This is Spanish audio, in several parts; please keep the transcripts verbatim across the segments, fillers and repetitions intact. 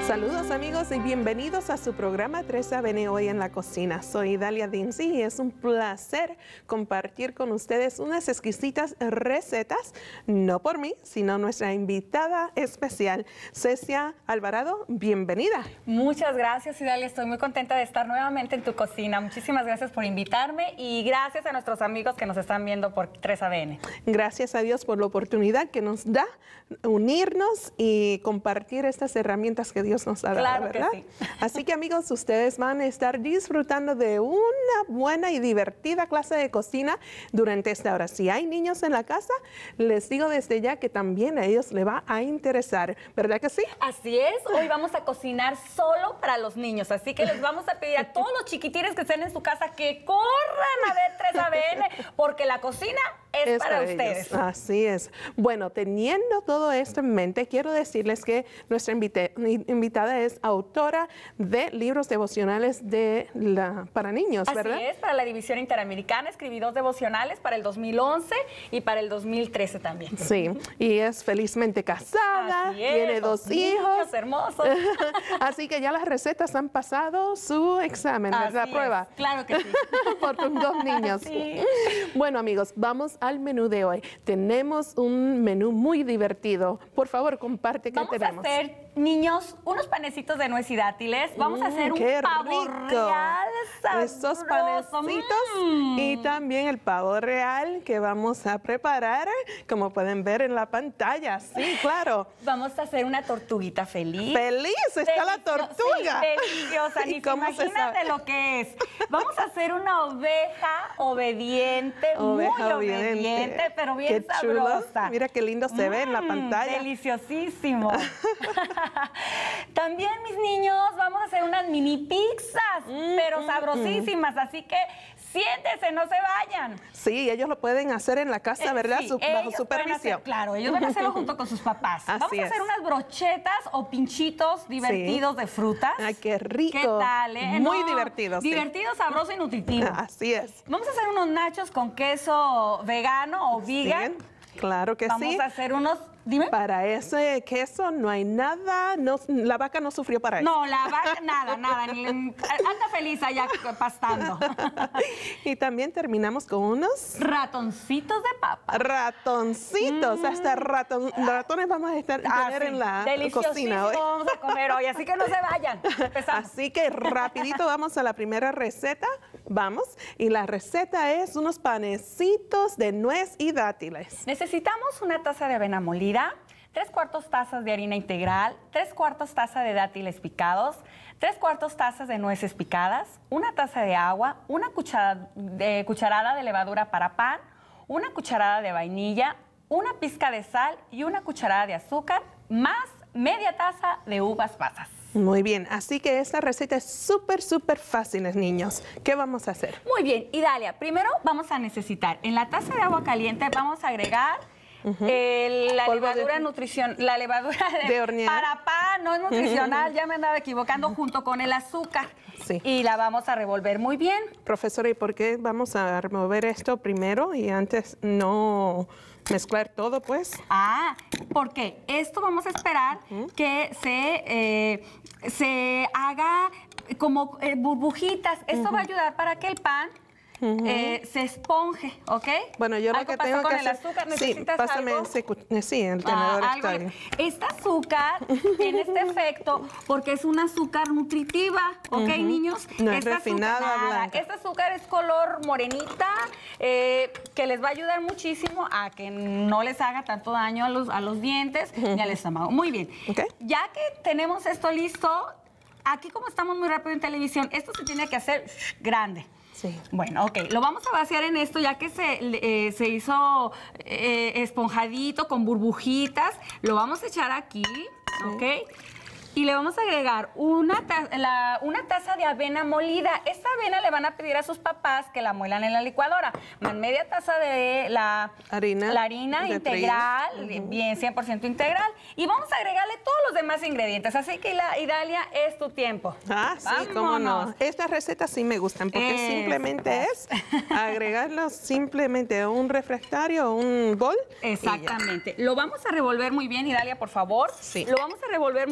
Saludos amigos y bienvenidos a su programa tres A B N Hoy en la Cocina. Soy Dalia Dinsi y es un placer compartir con ustedes unas exquisitas recetas, no por mí, sino nuestra invitada especial, Cecia Alvarado. Bienvenida. Muchas gracias, Dalia. Estoy muy contenta de estar nuevamente en tu cocina. Muchísimas gracias por invitarme y gracias a nuestros amigos que nos están viendo por tres A B N. Gracias a Dios por la oportunidad que nos da unirnos y compartir estas herramientas que Dios nos ha dado, claro ¿verdad? Que sí. Así que amigos, ustedes van a estar disfrutando de una buena y divertida clase de cocina durante esta hora. Si hay niños en la casa, les digo desde ya que también a ellos les va a interesar, ¿verdad que sí? Así es, hoy vamos a cocinar solo para los niños, así que les vamos a pedir a todos los chiquitines que estén en su casa que corran a ver tres A B N, porque la cocina es, es para, para ustedes. Así es. Bueno, teniendo todo esto en mente, quiero decirles que nuestra invite, invitada es autora de libros devocionales de la, para niños, Así ¿verdad? Así es, para la División Interamericana escribí dos devocionales para el dos mil once y para el dos mil trece también. Sí, y es felizmente casada, Así es, tiene dos hijos. hermosos. Así que ya las recetas han pasado su examen, Así la es, prueba. Claro que sí. Por tus dos niños. Sí. Bueno, amigos, vamos al menú de hoy. Tenemos un menú muy divertido. Por favor, comparte qué vamos tenemos. Vamos a hacer, niños, unos panecitos de nuez y dátiles. Vamos mm, a hacer un pavo rico. real sabroso. Esos panecitos mm. y también el pavo real que vamos a preparar, como pueden ver en la pantalla. Sí, claro. Vamos a hacer una tortuguita feliz. ¡Feliz! Está Delicioso, la tortuga. Sí, deliciosa. Ni cómo imagínate lo que es. Vamos a hacer una oveja obediente, oveja muy obediente. obediente, pero bien qué sabrosa. Chulo. Mira qué lindo se mm, ve en la pantalla. Deliciosísimo. También, mis niños, vamos a hacer unas mini pizzas, mm, pero mm, sabrosísimas. Mm. Así que siéntense, no se vayan. Sí, ellos lo pueden hacer en la casa, ¿verdad? Sí, Su, bajo supervisión. Hacer, claro, ellos van a hacerlo junto con sus papás. Así Vamos a hacer es. unas brochetas o pinchitos divertidos sí. de frutas. Ay, qué rico. ¿Qué tal, eh? Muy no, divertido. Divertido, sí. sabroso y nutritivo. Así es. Vamos a hacer unos nachos con queso vegano o vegan. Sí, claro que Vamos sí. Vamos a hacer unos... Dime. Para ese queso no hay nada, no, la vaca no sufrió para eso. No, la vaca, nada, nada. Ni, anda feliz allá pastando. Y también terminamos con unos... ratoncitos de papa. Ratoncitos, mm. hasta raton, ratones vamos a estar ah, tener sí. en la cocina hoy. Vamos a comer hoy, así que no se vayan. Empezamos. Así que rapidito vamos a la primera receta. Vamos. Y la receta es unos panecitos de nuez y dátiles. Necesitamos una taza de avena molida, tres cuartos tazas de harina integral, tres cuartos taza de dátiles picados, tres cuartos tazas de nueces picadas, una taza de agua, una cucharada de, cucharada de levadura para pan, una cucharada de vainilla, una pizca de sal y una cucharada de azúcar, más media taza de uvas pasas. Muy bien, así que esta receta es súper, súper fácil, niños. ¿Qué vamos a hacer? Muy bien, y Dalia, primero vamos a necesitar, en la taza de agua caliente vamos a agregar Uh-huh. eh, la Polvo levadura de... nutrición, la levadura de, de hornear. Para pan, no es nutricional, ya me andaba equivocando, junto con el azúcar. Sí. Y la vamos a revolver muy bien. Profesora, ¿y por qué vamos a remover esto primero y antes no mezclar todo, pues? Ah, porque esto vamos a esperar uh-huh. que se, eh, se haga como eh, burbujitas. Esto uh-huh. va a ayudar para que el pan Uh-huh. eh, se esponje, ¿ok? Bueno, yo lo que tengo con que el hacer... azúcar, sí, pásame algo? Ese, sí, el tenedor ah, está bien. Este azúcar tiene este efecto porque es un azúcar nutritiva, ¿ok, uh-huh. niños? No Esta es refinada, azúcar, blanca. Este azúcar es color morenita, eh, que les va a ayudar muchísimo a que no les haga tanto daño a los, a los dientes uh-huh. ni al estómago. Muy bien. Okay. Ya que tenemos esto listo, aquí como estamos muy rápido en televisión, esto se tiene que hacer grande. Sí. Bueno, ok, lo vamos a vaciar en esto ya que se, eh, se hizo eh, esponjadito con burbujitas. Lo vamos a echar aquí, sí. ¿ok? Y le vamos a agregar una, ta la, una taza de avena molida. Esta avena le van a pedir a sus papás que la muelan en la licuadora. Más media taza de la harina, la harina integral, uh-huh. bien cien por ciento integral. Y vamos a agregarle todos los demás ingredientes. Así que, la, Idalia, es tu tiempo. Ah, sí, Vámonos. cómo no. Estas recetas sí me gustan porque es. simplemente es agregarlos simplemente a un refractario o un bol. Exactamente. Lo vamos a revolver muy bien, Idalia, por favor. Sí. Lo vamos a revolver muy bien.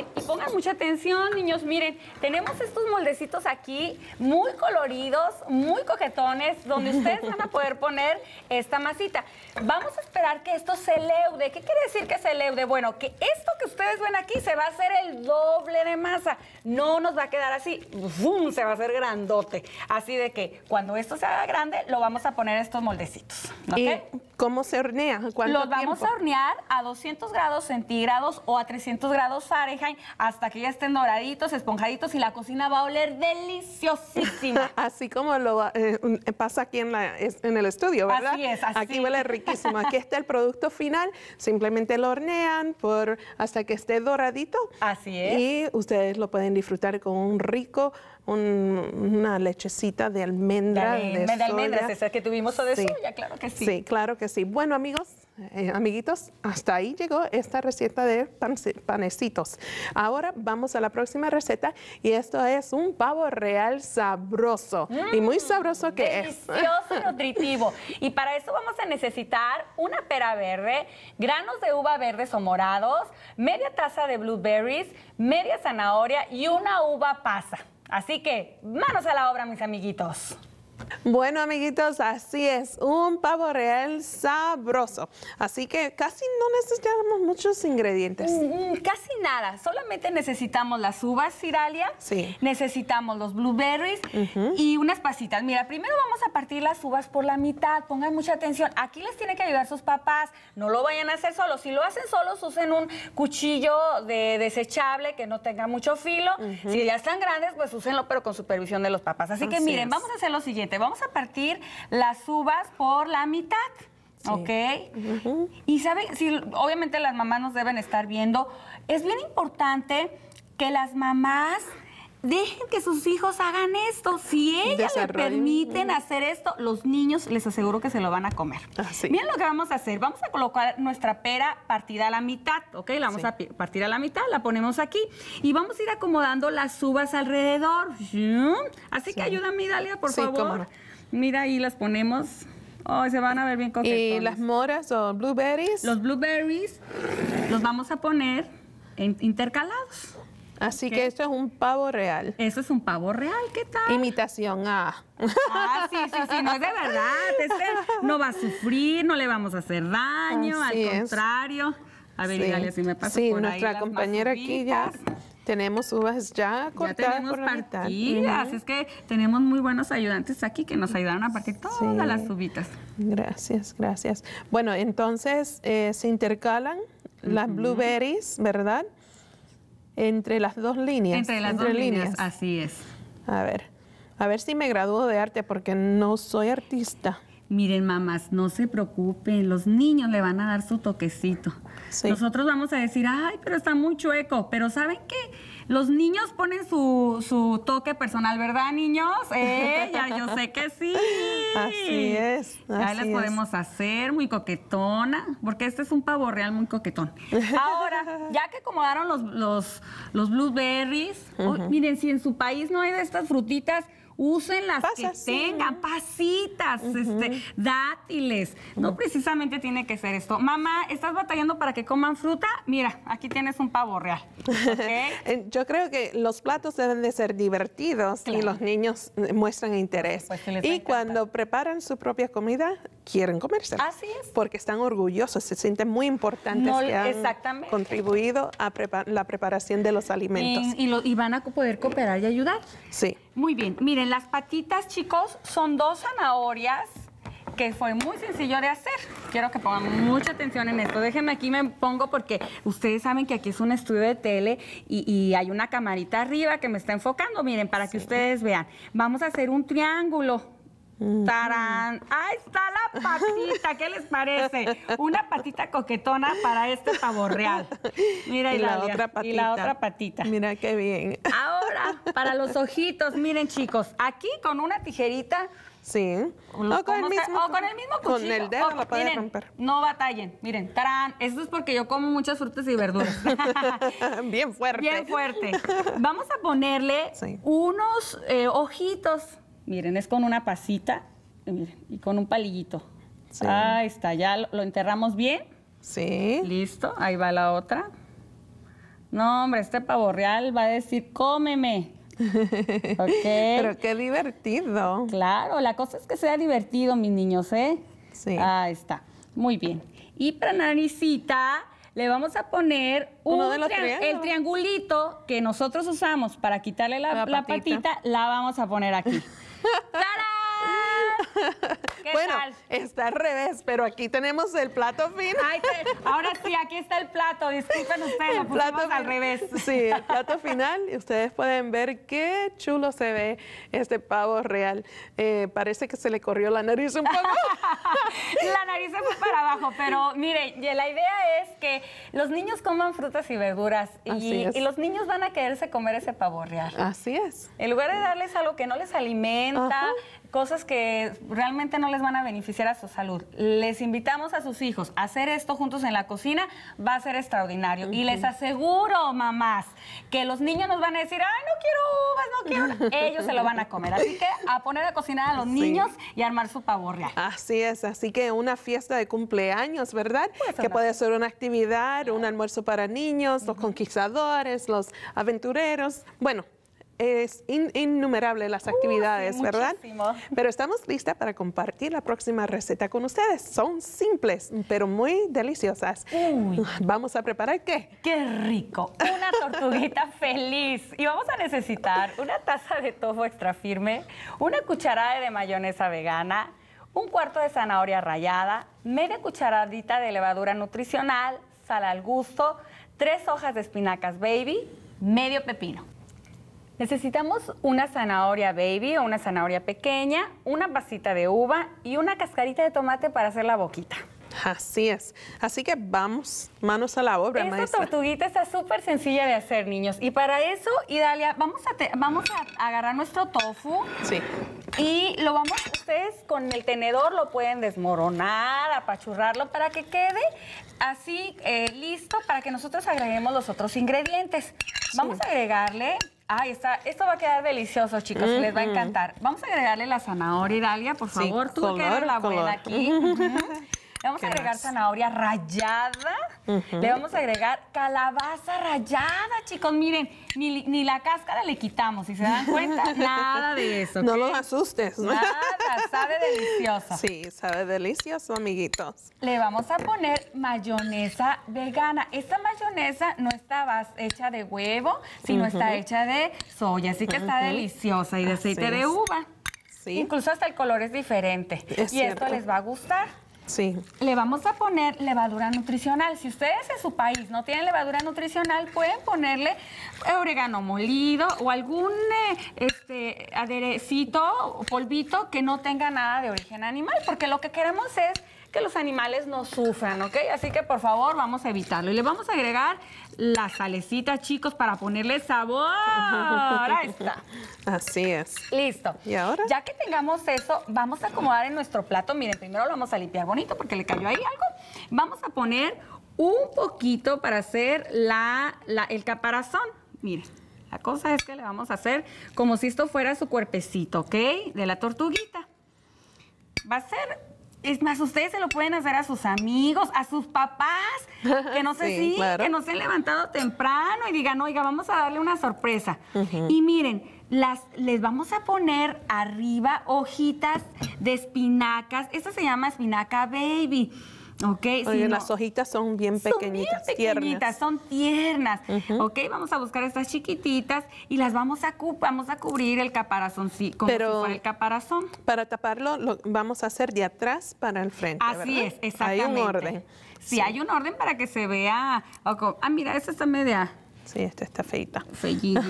Y pongan mucha atención, niños. Miren, tenemos estos moldecitos aquí muy coloridos, muy coquetones, donde ustedes van a poder poner esta masita. Vamos a esperar que esto se leude. ¿Qué quiere decir que se leude? Bueno, que esto que ustedes ven aquí se va a hacer el doble de masa. No nos va a quedar así, ¡fum!, se va a hacer grandote. Así de que cuando esto se haga grande, lo vamos a poner estos moldecitos. ¿Okay? ¿Y cómo se hornea? ¿Cuánto Los vamos tiempo? a hornear a doscientos grados centígrados o a trescientos grados Fahrenheit hasta que ya estén doraditos, esponjaditos y la cocina va a oler deliciosísima. Así como lo eh, pasa aquí en, la, en el estudio, ¿verdad? Así es, así. Aquí huele riquísimo. Aquí está el producto final. Simplemente lo hornean por, hasta que esté doradito. Así es. Y ustedes lo pueden disfrutar con un rico, un- una lechecita de almendra, de, de, de soya. almendras, esa que tuvimos o de Sí. soya, claro que sí. Sí, claro que sí. Bueno, amigos, eh, amiguitos, hasta ahí llegó esta receta de panci- panecitos. Ahora vamos a la próxima receta y esto es un pavo real sabroso. Mm, y muy sabroso que es. Delicioso y nutritivo. Y para eso vamos a necesitar una pera verde, granos de uva verdes o morados, media taza de blueberries, media zanahoria y una uva pasa. Así que, manos a la obra, mis amiguitos. Bueno, amiguitos, así es, un pavo real sabroso. Así que casi no necesitamos muchos ingredientes. Mm, Casi nada, solamente necesitamos las uvas, Cidalia, Sí. necesitamos los blueberries y unas pasitas. Mira, primero vamos a partir las uvas por la mitad, pongan mucha atención. Aquí les tienen que ayudar sus papás, no lo vayan a hacer solos. Si lo hacen solos, usen un cuchillo de desechable que no tenga mucho filo. Si ya están grandes, pues úsenlo, pero con supervisión de los papás. Así que Así miren, es. vamos a hacer lo siguiente, vamos a partir las uvas por la mitad. Sí. ¿Ok? Y saben, si, obviamente las mamás nos deben estar viendo. Es bien importante que las mamás dejen que sus hijos hagan esto. Si ellas le Desarrollen. permiten hacer esto, los niños les aseguro que se lo van a comer. Ah, sí. Miren lo que vamos a hacer. Vamos a colocar nuestra pera partida a la mitad, ¿ok? La vamos Sí. a pi- partir a la mitad, la ponemos aquí y vamos a ir acomodando las uvas alrededor. ¡Zum! Así que ayúdame, Dalia, por Sí, favor. cómo no. Mira, ahí las ponemos. Oh, se van a ver bien coquetones. Y las moras o blueberries. Los blueberries los vamos a poner en- intercalados. Así Ok. que esto es un pavo real. Eso es un pavo real, ¿qué tal? Imitación A. Ah, sí, sí, sí, no es de verdad. Este no va a sufrir, no le vamos a hacer daño, Así al es. contrario. A ver, Sí. Dalia, si me pasa Sí, por ahí nuestra las compañera aquí ya masubitas. tenemos uvas ya Ya cortadas tenemos por la mitad. partidas, Ujú. es que tenemos muy buenos ayudantes aquí que nos ayudaron a partir todas Sí. las uvitas. Gracias, gracias. Bueno, entonces eh, se intercalan las blueberries, ¿verdad? Entre las dos líneas. Entre las dos líneas, así es. A ver, a ver si me gradúo de arte porque no soy artista. Miren, mamás, no se preocupen, los niños le van a dar su toquecito. Sí. Nosotros vamos a decir, ay, pero está muy chueco, pero ¿saben qué? Los niños ponen su, su toque personal, ¿verdad, niños? Eh, ya yo sé que sí. Así es, Ya así las es. podemos hacer muy coquetona, porque este es un pavo real muy coquetón. Ahora, ya que acomodaron los, los, los blueberries, oh, miren, si en su país no hay de estas frutitas, usen las Pasas, que sí. tengan, pasitas, este, dátiles. No precisamente tiene que ser esto. Mamá, ¿estás batallando para que coman fruta? Mira, aquí tienes un pavo real. ¿Ok? Eh, Yo creo que los platos deben de ser divertidos y Claro. los niños eh, muestran interés. Pues sí les va a y encantar. cuando preparan su propia comida, quieren comérsela. Así es. Porque están orgullosos, se sienten muy importantes No, que han exactamente. contribuido a prepa- la preparación de los alimentos. Y, y lo- y van a poder cooperar y ayudar. Sí. Muy bien, miren, las patitas, chicos, son dos zanahorias que fue muy sencillo de hacer. Quiero que pongan mucha atención en esto. Déjenme aquí, me pongo porque ustedes saben que aquí es un estudio de tele y, y hay una camarita arriba que me está enfocando. Miren, para que ustedes vean. Vamos a hacer un triángulo. ¡Tarán! ¡Ahí está la patita! ¿Qué les parece? Una patita coquetona para este pavo real. Mira, Y la Hilaria, otra patita. Y la otra patita. Mira qué bien. Ahora, para los ojitos, miren, chicos, aquí con una tijerita Sí. o, los- O con el ¿cómo se- mismo, o con el mismo cuchillo. Con el dedo O- lo puedes miren, romper. No batallen. Miren, tarán. Esto es porque yo como muchas frutas y verduras. Bien fuerte. Bien fuerte. Vamos a ponerle Sí. unos eh, ojitos. Miren, es con una pasita y, miren, y con un palillito. Sí. Ahí está, ya lo, lo enterramos bien. Sí. Listo, ahí va la otra. No, hombre, este pavo real va a decir, cómeme. ¿Ok? Pero qué divertido. Claro, la cosa es que sea divertido, mis niños, ¿eh? Sí. Ahí está. Muy bien. Y para naricita le vamos a poner Uno un de los triang- triángulos. el triangulito que nosotros usamos para quitarle la, La la patita. patita, la vamos a poner aquí. ¡Tarán! ¿Qué Bueno, tal? está al revés, pero aquí tenemos el plato final. Ay, te- ahora sí, aquí está el plato. Disculpen ustedes, lo El pusimos plato al fin- revés. Sí, el plato final. Y ustedes pueden ver qué chulo se ve este pavo real. Eh, parece que se le corrió la nariz un poco. La nariz se fue para abajo, pero mire, y la idea es que los niños coman frutas y verduras Así y, es. y los niños van a quererse comer ese pavo real. Así es. En lugar de darles algo que no les alimenta, Ajá. cosas que realmente no les van a beneficiar a su salud, les invitamos a sus hijos a hacer esto juntos en la cocina, va a ser extraordinario. Y les aseguro, mamás, que los niños nos van a decir, ay, no quiero uvas, no quiero. Ellos se lo van a comer. Así que a poner a cocinar a los Sí. niños y armar su pavo real. Así es, así que una fiesta de cumpleaños, ¿verdad? Puede ser Que una puede ser una actividad, un almuerzo para niños, los conquistadores, los aventureros. Bueno, es in- innumerable las actividades, sí, ¿verdad? muchísimo. Pero estamos listas para compartir la próxima receta con ustedes. Son simples, pero muy deliciosas. Uy. ¿Vamos a preparar qué? ¡Qué rico! Una tortuguita feliz. Y vamos a necesitar una taza de tofu extra firme, una cucharada de mayonesa vegana, un cuarto de zanahoria rallada, media cucharadita de levadura nutricional, sal al gusto, tres hojas de espinacas baby, medio pepino. Necesitamos una zanahoria baby o una zanahoria pequeña, una pasita de uva y una cascarita de tomate para hacer la boquita. Así es. Así que vamos, manos a la obra, Esta maestra. tortuguita está súper sencilla de hacer, niños. Y para eso, Idalia, vamos a, te- vamos a agarrar nuestro tofu Sí. y lo vamos, ustedes con el tenedor lo pueden desmoronar, apachurrarlo para que quede así eh, listo para que nosotros agreguemos los otros ingredientes. Vamos a agregarle, ay, está, esto va a quedar delicioso, chicos, les va a encantar. Vamos a agregarle la zanahoria, Idalia, por Sí, favor, tú que color, eres la buena color. aquí. Ujú. Le vamos ¿Qué a agregar más? zanahoria rallada. Le vamos a agregar calabaza rallada, chicos. Miren, ni, ni la cáscara le quitamos. Si se dan cuenta, nada de eso. No ¿ok? los asustes. Nada, sabe delicioso. Sí, sabe delicioso, amiguitos. Le vamos a poner mayonesa vegana. Esta mayonesa no está bas- hecha de huevo, sino está hecha de soya. Así que está deliciosa y de Así aceite de es. uva. Sí. Incluso hasta el color es diferente. Es y esto cierto. les va a gustar. Sí. Le vamos a poner levadura nutricional. Si ustedes en su país no tienen levadura nutricional, pueden ponerle orégano molido o algún eh, este, aderecito o polvito que no tenga nada de origen animal, porque lo que queremos es que los animales no sufran, ¿ok? Así que, por favor, vamos a evitarlo. Y le vamos a agregar la salecita, chicos, para ponerle sabor. Ahí está. Así es. Listo. ¿Y ahora? Ya que tengamos eso, vamos a acomodar en nuestro plato. Miren, primero lo vamos a limpiar bonito porque le cayó ahí algo. Vamos a poner un poquito para hacer la, la- el caparazón. Miren, la cosa es que le vamos a hacer como si esto fuera su cuerpecito, ¿ok? De la tortuguita. Va a ser... Es más, ustedes se lo pueden hacer a sus amigos, a sus papás, que no sé Sí, si, claro. que no se han levantado temprano y digan, oiga, vamos a darle una sorpresa. Y miren, las, les vamos a poner arriba hojitas de espinacas. Esta se llama espinaca baby, ¿ok? Oye, Si no- las hojitas son bien son pequeñitas, bien pequeñitas, tiernas. son tiernas. Ok, vamos a buscar estas chiquititas y las vamos a, cu- vamos a cubrir el caparazón, sí, como Pero- si fuera el caparazón. Para taparlo, lo vamos a hacer de atrás para el frente, Así ¿verdad? es, exactamente. Hay un orden. Sí, hay un orden para que se vea. oco- Ah, mira, esta está media Sí, esta está feita. fellidis.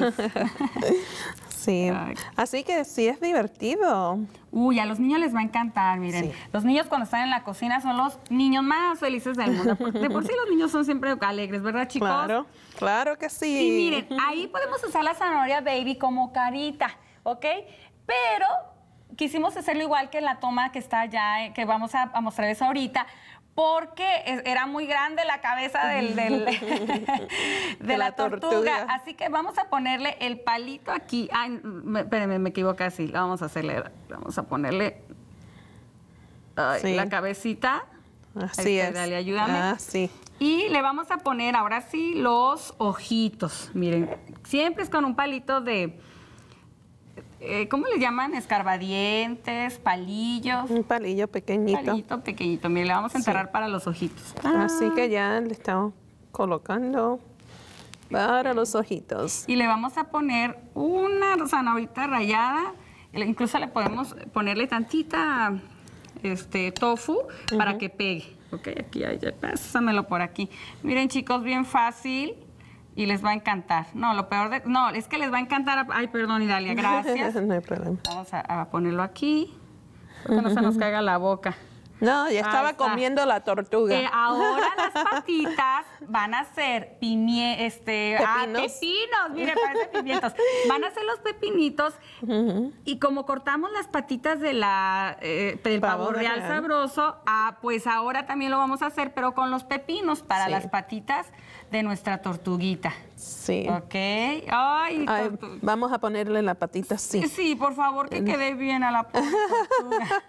Sí. Ay. Así que sí es divertido. Uy, a los niños les va a encantar, miren. Sí. Los niños cuando están en la cocina son los niños más felices del mundo. De por sí los niños son siempre alegres, ¿verdad, chicos? Claro, claro que sí. Y miren, ahí podemos usar la zanahoria baby como carita, ¿ok? Pero quisimos hacerlo igual que en la toma que está allá, eh, que vamos a, a mostrarles ahorita, porque es- era muy grande la cabeza del, del- de, De la, la tortuga. tortuga. Así que vamos a ponerle el palito aquí. Ay, me, espérenme, me equivoqué así. Le vamos a hacerle, vamos a ponerle ay, Sí. la cabecita. Así Ahí está, es. Dale, ayúdame. Ah, sí. Y le vamos a poner ahora sí los ojitos. Miren, siempre es con un palito de, eh, ¿cómo le llaman? Escarbadientes, palillos. Un palillo pequeñito. Palito pequeñito. Miren, le vamos a enterrar sí. para los ojitos. Así que ya le estamos colocando para los ojitos. Y le vamos a poner una zanahorita rallada. Incluso le podemos ponerle tantita este, tofu uh-huh. para que pegue. Ok, aquí, ya, pásamelo por aquí. Miren, chicos, bien fácil y les va a encantar. No, lo peor de... No, es que les va a encantar... Ay, perdón, Idalia, gracias. No hay problema. Vamos a, a ponerlo aquí, porque no se nos caiga la boca. No, ya estaba comiendo la tortuga. Eh, ahora las patitas van a ser pimie, este, pepinos. Ah, pepinos, mire, parecen pimientos. Van a ser los pepinitos uh-huh. y como cortamos las patitas de la, eh, del pavo, pavo real, real sabroso, ah, pues ahora también lo vamos a hacer, pero con los pepinos para sí. las patitas de nuestra tortuguita. Sí. Ok. Ay, Ay, vamos a ponerle la patita así. Sí, por favor, que quede bien a la tortuga.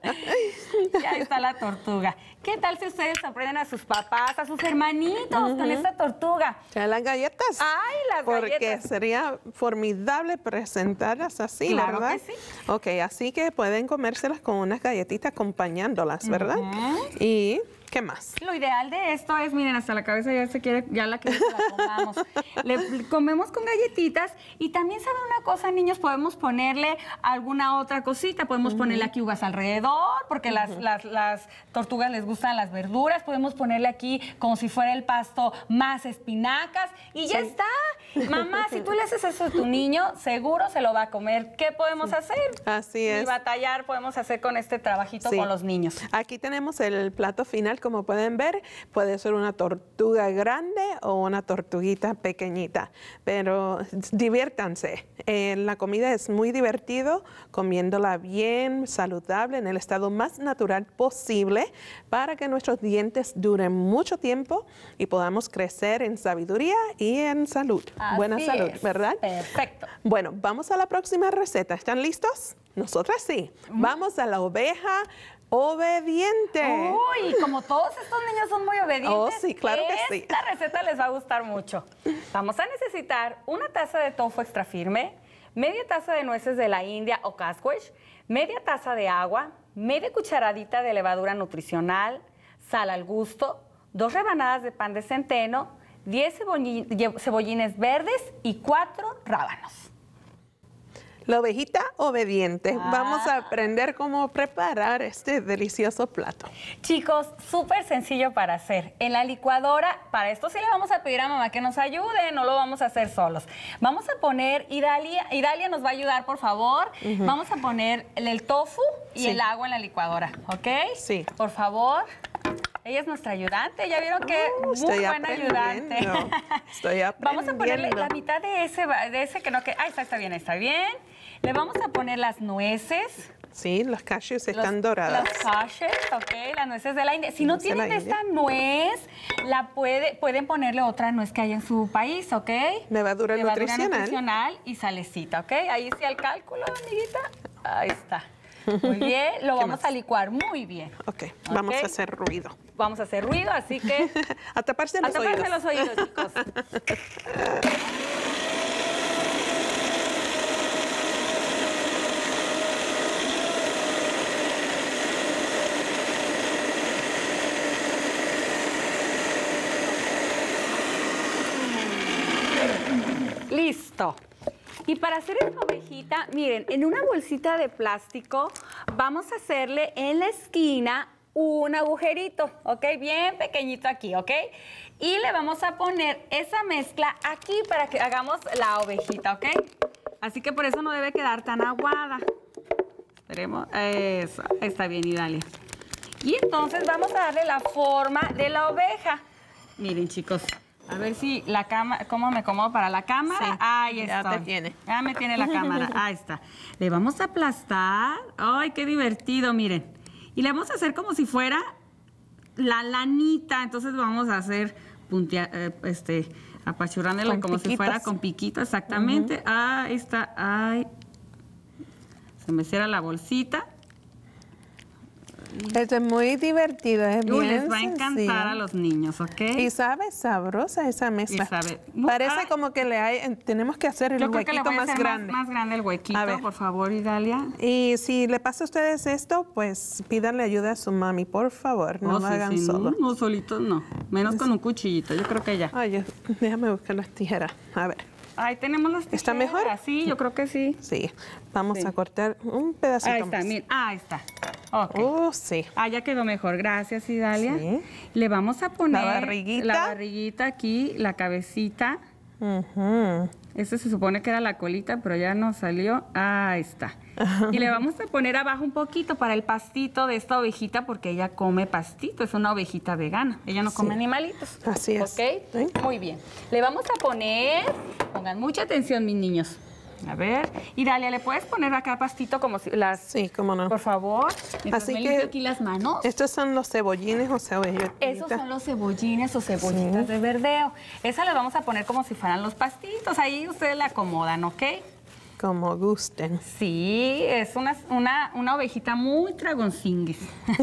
Ya está la tortuga. ¿Qué tal si ustedes sorprenden a sus papás, a sus hermanitos uh-huh. con esta tortuga? ¿Ya las galletas? Ay, las Porque galletas. Porque sería formidable presentarlas así, claro ¿verdad? Que sí. Ok, así que pueden comérselas con unas galletitas acompañándolas, ¿verdad? Uh-huh. Y... ¿qué más? Lo ideal de esto es, miren, hasta la cabeza ya se quiere, ya la quiere que la comamos. Le, le comemos con galletitas y también, ¿saben una cosa, niños? Podemos ponerle alguna otra cosita. Podemos uh-huh. ponerle aquí uvas alrededor, porque uh-huh. las, las, las tortugas les gustan las verduras. Podemos ponerle aquí, como si fuera el pasto, más espinacas y ya sí. está. Mamá, si tú le haces eso a tu niño, seguro se lo va a comer. ¿Qué podemos sí. hacer? Así es. Y batallar podemos hacer con este trabajito sí. con los niños. Aquí tenemos el plato final. Como pueden ver, puede ser una tortuga grande o una tortuguita pequeñita, pero diviértanse. Eh, la comida es muy divertido, comiéndola bien, saludable, en el estado más natural posible, para que nuestros dientes duren mucho tiempo y podamos crecer en sabiduría y en salud. Así Buena salud, es. ¿verdad? Perfecto. Bueno, vamos a la próxima receta. ¿Están listos? Nosotras sí. Mm. Vamos a la oveja obediente. Uy, como todos estos niños son muy obedientes. Oh, sí, claro que sí. Esta receta les va a gustar mucho. Vamos a necesitar una taza de tofu extra firme, media taza de nueces de la India o Casquesh, media taza de agua, media cucharadita de levadura nutricional, sal al gusto, dos rebanadas de pan de centeno, diez cebollines verdes y cuatro rábanos. La ovejita obediente. Ah. Vamos a aprender cómo preparar este delicioso plato. Chicos, súper sencillo para hacer. En la licuadora, para esto sí le vamos a pedir a mamá que nos ayude, no lo vamos a hacer solos. Vamos a poner, Idalia, Idalia nos va a ayudar, por favor. Uh-huh. Vamos a poner el tofu y sí. el agua en la licuadora, ¿ok? Sí. Por favor. Ella es nuestra ayudante, ya vieron que uh, muy estoy buena ayudante. Estoy aprendiendo. Vamos a ponerle la mitad de ese, de ese que no que. Ah, está, está bien, está bien. Le vamos a poner las nueces. Sí, las cashews están los, doradas. Las cashews, ok, las nueces de la India. Si no tienen esta nuez, la puede, pueden ponerle otra nuez que hay en su país, ¿ok? Levadura, Levadura nutricional. nutricional y salecita, ¿ok? Ahí sí el cálculo, amiguita. Ahí está. Muy bien, lo vamos más? a licuar muy bien. Okay. ok, vamos a hacer ruido. Vamos a hacer ruido, así que... a taparse los a taparse oídos. los oídos, chicos. Listo. Y para hacer esta ovejita, miren, en una bolsita de plástico vamos a hacerle en la esquina un agujerito, ¿ok? Bien pequeñito aquí, ¿ok? Y le vamos a poner esa mezcla aquí para que hagamos la ovejita, ¿ok? Así que por eso no debe quedar tan aguada. Esperemos. Eso, está bien, Idalia. Y entonces vamos a darle la forma de la oveja. Miren, chicos. A ver si la cámara, ¿cómo me acomodo para la cámara? Sí, ahí está. Ya te tiene. Ya me tiene la cámara, ahí está. Le vamos a aplastar. ¡Ay, qué divertido! Miren. Y le vamos a hacer como si fuera la lanita. Entonces vamos a hacer puntea, eh, este, apachurrándole como piquitos. Si fuera con piquito, exactamente. Uh-huh. Ahí está, ay. Se me cierra la bolsita. Esto es muy divertido, es Uy, bien les va a encantar sencillo. a los niños, ¿ok? Y sabe sabrosa esa mezcla. Y sabe- Parece Ay. como que le hay, tenemos que hacer el Yo creo que le huequito voy a más hacer grande. Más, más grande el huequito, A ver. por favor, Idalia. Y si le pasa a ustedes esto, pues pídanle ayuda a su mami, por favor, no Oh, lo sí, hagan sí, solo. No, no, solitos no. Menos con un cuchillito, yo creo que ya. Ay, yo- déjame buscar las tijeras. A ver, Ahí tenemos las tijeras. ¿Está mejor? Sí, yo creo que sí. sí, vamos Sí. a cortar un pedacito Ahí está, más. mira. Ah, ahí está. Ok. Oh, sí. Ah, ya quedó mejor. Gracias, Idalia. Sí. Le vamos a poner La barriguita. la barriguita aquí, la cabecita. Ujú. Este se supone que era la colita, pero ya no salió. Ahí está. Y le vamos a poner abajo un poquito para el pastito de esta ovejita, porque ella come pastito, es una ovejita vegana. Ella no come Sí. animalitos. Así es. ¿Ok? Sí. Muy bien. Le vamos a poner, pongan mucha atención, mis niños. A ver. Y Dalia, ¿le puedes poner acá pastito como si las... Sí, cómo no. Por favor. Mientras Así me que- limpio aquí las manos. Estos son los cebollines o cebollitas. Esos son los cebollines o cebollitas de verdeo. Esa les vamos a poner como si fueran los pastitos. Ahí ustedes la acomodan, ¿ok? Como gusten. Sí, es una, una, una ovejita muy dragoncinguis.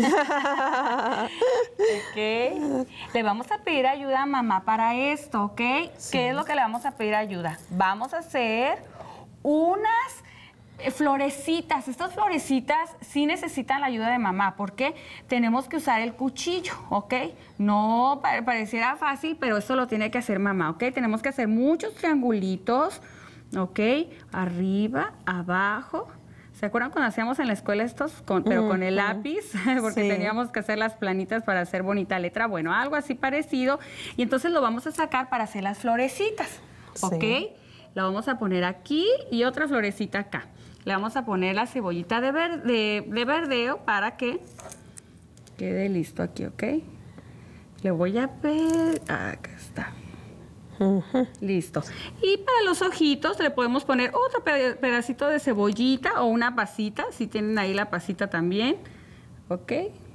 Ok. Le vamos a pedir ayuda a mamá para esto, ¿ok? ¿Qué es lo que le vamos a pedir ayuda? Vamos a hacer unas eh, florecitas. Estas florecitas sí necesitan la ayuda de mamá porque tenemos que usar el cuchillo, ¿ok? No pa- pareciera fácil, pero eso lo tiene que hacer mamá, ¿ok? Tenemos que hacer muchos triangulitos, ¿ok? Arriba, abajo. ¿Se acuerdan cuando hacíamos en la escuela estos? Con- pero con el lápiz, porque Sí. teníamos que hacer las planitas para hacer bonita letra. Bueno, algo así parecido. Y entonces lo vamos a sacar para hacer las florecitas, ¿ok? Sí. La vamos a poner aquí y otra florecita acá. Le vamos a poner la cebollita de, ver- de, de verdeo para que quede listo aquí, ¿ok? Le voy a ver... Acá está. Ujú. Listo. Y para los ojitos le podemos poner otro peda- pedacito de cebollita o una pasita, si tienen ahí la pasita también. ¿Ok?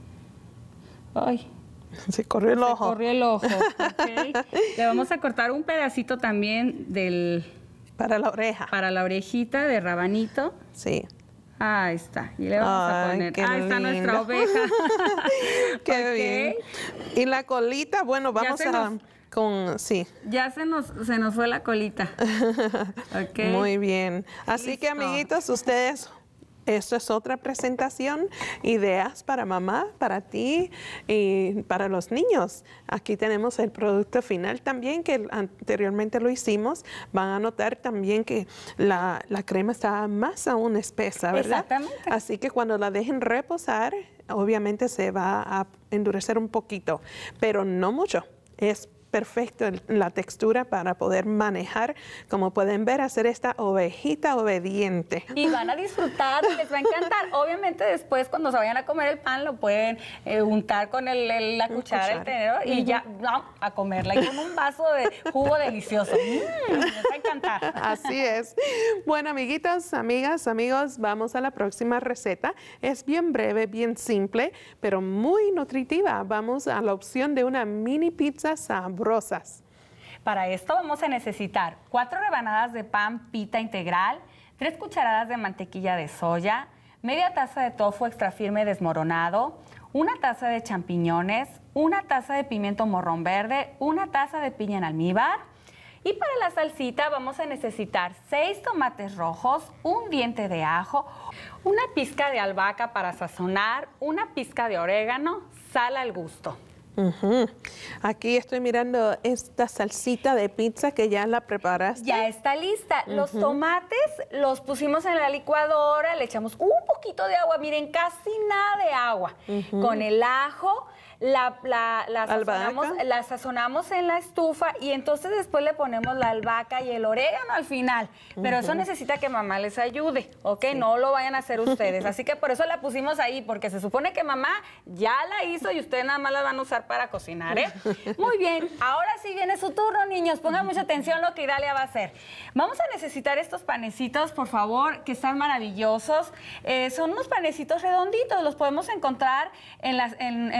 Ay, Se corrió el se ojo. corrió el ojo. ¿Ok? Le vamos a cortar un pedacito también del, Para la oreja. para la orejita de rabanito. Sí. Ahí está. Y le vamos a Ay, poner. qué Ahí está nuestra lindo. oveja. Qué Ok. bien. Y la colita, bueno, Ya vamos se a... nos- Con, sí. Ya se nos, se nos fue la colita. Ok. Muy bien. Así que, Listo. amiguitos, ustedes, esto es otra presentación, ideas para mamá, para ti y para los niños. Aquí tenemos el producto final también, que anteriormente lo hicimos. Van a notar también que la, la crema está más aún espesa, ¿verdad? Exactamente. Así que cuando la dejen reposar, obviamente se va a endurecer un poquito, pero no mucho. Es perfecto el- la textura para poder manejar, como pueden ver, hacer esta ovejita obediente. Y van a disfrutar, les va a encantar. Obviamente después cuando se vayan a comer el pan lo pueden eh, untar con el, el- la cuchara, el cuchara. tenedor y ya no, a comerla. Y con un vaso de jugo delicioso. Mm, les va a encantar. Así es. Bueno, amiguitos, amigas, amigos, vamos a la próxima receta. Es bien breve, bien simple, pero muy nutritiva. Vamos a la opción de una mini pizza sabrosas. Para esto vamos a necesitar cuatro rebanadas de pan pita integral, tres cucharadas de mantequilla de soya, media taza de tofu extra firme desmoronado, una taza de champiñones, una taza de pimiento morrón verde, una taza de piña en almíbar. Y para la salsita vamos a necesitar seis tomates rojos, un diente de ajo, una pizca de albahaca para sazonar, una pizca de orégano, sal al gusto. Ujú. Aquí estoy mirando esta salsita de pizza que ya la preparaste. Ya está lista. Los tomates los pusimos en la licuadora, le echamos un poquito de agua, miren, casi nada de agua. Con el ajo, la, la, la, sazonamos, Albahaca. la sazonamos en la estufa y entonces después le ponemos la albahaca y el orégano al final. Pero eso necesita que mamá les ayude, ¿ok? No lo vayan a hacer ustedes. Así que por eso la pusimos ahí, porque se supone que mamá ya la hizo y ustedes nada más la van a usar para cocinar, ¿eh? Muy bien, ahora sí viene su turno, niños. Pongan mucha atención lo que Idalia va a hacer. Vamos a necesitar estos panecitos, por favor, que están maravillosos. Eh, son unos panecitos redonditos, los podemos encontrar en las, en, en las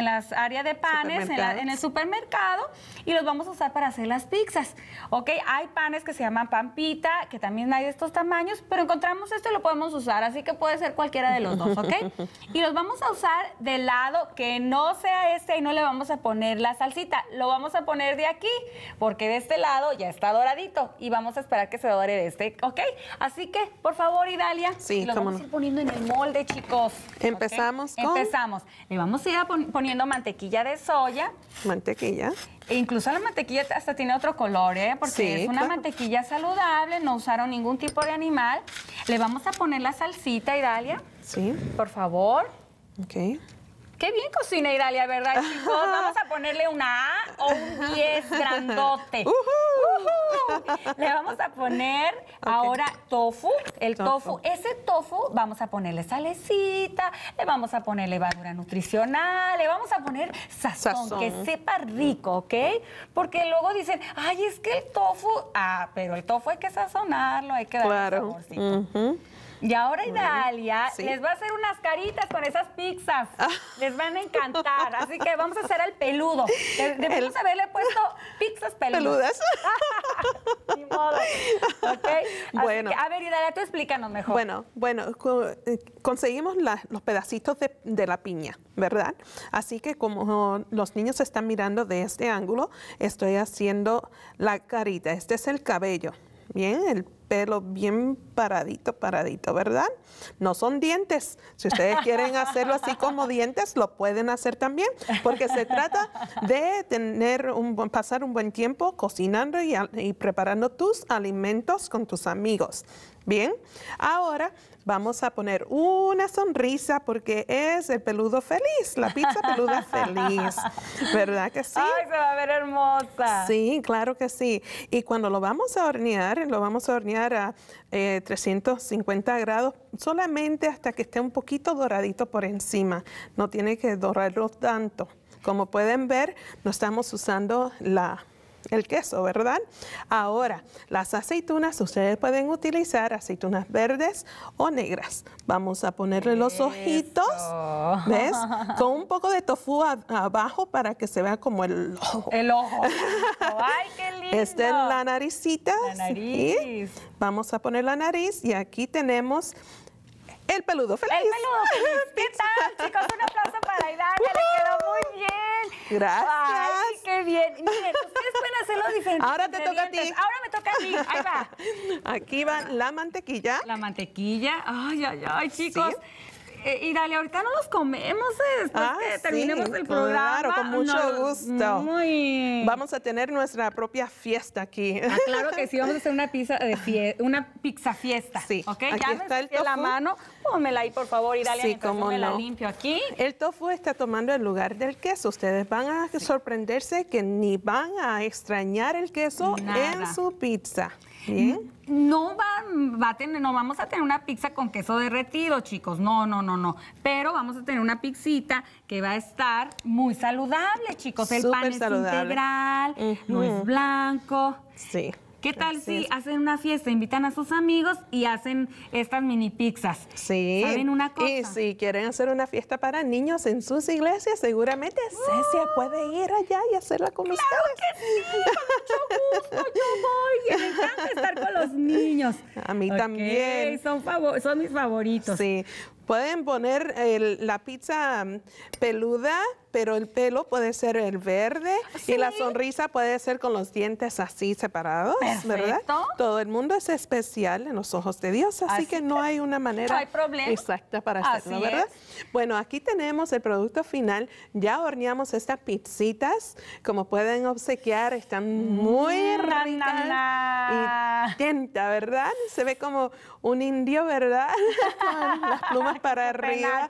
área de panes en, la, en el supermercado y los vamos a usar para hacer las pizzas. ¿Ok? Hay panes que se llaman pan pita, que también hay de estos tamaños, pero encontramos este y lo podemos usar, así que puede ser cualquiera de los dos, ¿ok? Y los vamos a usar del lado que no sea este y no le vamos a poner la salsita, lo vamos a poner de aquí, porque de este lado ya está doradito y vamos a esperar que se dore de este, ¿ok? Así que, por favor, Idalia, sí, lo vamos no. a ir poniendo en el molde, chicos. Empezamos ¿Okay? con... Empezamos. Le vamos a ir a pon poniendo mantequilla de soya. Mantequilla. E incluso la mantequilla hasta tiene otro color, ¿eh? Porque sí, es una claro. mantequilla saludable, no usaron ningún tipo de animal. Le vamos a poner la salsita, Idalia. Sí. Por favor. Ok. Qué bien cocina Idalia, ¿verdad, chicos? Vamos a ponerle una A o un diez grandote. Uh -huh. Uh -huh. Le vamos a poner okay. ahora tofu. El tofu. tofu. Ese tofu vamos a ponerle salecita, le vamos a poner levadura nutricional, le vamos a poner sazón, sazón. que sepa rico, ¿ok? Porque luego dicen, ay, es que el tofu... Ah, pero el tofu hay que sazonarlo, hay que darle claro. saborcito. Uh -huh. Y ahora Idalia sí. les va a hacer unas caritas con esas pizzas. Ah. Les van a encantar. Así que vamos a hacer el peludo. Debemos el... haberle puesto pizzas peludas. Peludas. Ni modo. ¿Okay? Bueno. Así que, a ver, Idalia, tú explícanos mejor. Bueno, bueno, conseguimos la, los pedacitos de, de la piña, ¿verdad? Así que como los niños están mirando de este ángulo, estoy haciendo la carita. Este es el cabello. Bien, el pelo bien paradito, paradito, ¿verdad? No son dientes. Si ustedes quieren hacerlo así como dientes, lo pueden hacer también, porque se trata de tener un, pasar un buen tiempo cocinando y, y preparando tus alimentos con tus amigos. Bien, ahora vamos a poner una sonrisa porque es el peludo feliz, la pizza peluda feliz, ¿verdad que sí? ¡Ay, se va a ver hermosa! Sí, claro que sí. Y cuando lo vamos a hornear, lo vamos a hornear a eh, trescientos cincuenta grados solamente hasta que esté un poquito doradito por encima. No tiene que dorarlo tanto. Como pueden ver, no estamos usando la... el queso, ¿verdad? Ahora, las aceitunas, ustedes pueden utilizar aceitunas verdes o negras. Vamos a ponerle los ojitos, ¿ves? Con un poco de tofu a, abajo para que se vea como el ojo. El ojo. ¡Ay, qué lindo! Esta es la naricita. La nariz. ¿Sí? Vamos a poner la nariz y aquí tenemos el peludo feliz. El peludo feliz. ¿Qué tal, chicos? Un aplauso para Idalia, uh-huh. le quedó muy bien. Gracias. Ay, qué bien. Miren, ustedes pueden hacerlo diferente. Ahora te toca a ti. Ahora me toca a mí. Ahí va. Aquí va la mantequilla. La mantequilla. Ay, ay, ay, chicos. ¿Sí? Eh, Idalia, ahorita no los comemos eh, después ah, que terminemos sí, el programa. Claro, con mucho no, gusto. Muy... Vamos a tener nuestra propia fiesta aquí. Ah, claro que sí, vamos a hacer una pizza de fie una pizza fiesta. Sí, ¿okay? aquí Ya está me el tofu. la mano, pónmela ahí, por favor, Idalia, sí, mientras yo me no. la limpio aquí. El tofu está tomando el lugar del queso. Ustedes van a sí. sorprenderse que ni van a extrañar el queso Nada. en su pizza. ¿Bien? No, va, va a tener, no vamos a tener una pizza con queso derretido, chicos. No, no, no, no. Pero vamos a tener una pizzita que va a estar muy saludable, chicos. El Súper pan es saludable. integral, Uh-huh. no es blanco. Sí. ¿Qué tal Así si es. hacen una fiesta, invitan a sus amigos y hacen estas mini pizzas? Sí. ¿Saben una cosa? Y si quieren hacer una fiesta para niños en sus iglesias, seguramente uh, Cecia puede ir allá y hacerla con ¡Claro ustedes. que sí! Con mucho gusto, yo voy. Me encanta estar con los niños. A mí okay, también. Son, favor son mis favoritos. Sí. Pueden poner el, la pizza peluda, pero el pelo puede ser el verde ¿Sí? y la sonrisa puede ser con los dientes así separados, Perfecto. ¿verdad? Todo el mundo es especial en los ojos de Dios, así, así que no hay una manera no hay problema. exacta para hacerlo, así ¿verdad? Es. Bueno, aquí tenemos el producto final. Ya horneamos estas pizzitas. Como pueden obsequiar, están muy mm, ricas na, na. y tenta, ¿verdad? Se ve como un indio, ¿verdad? Con las plumas para arriba,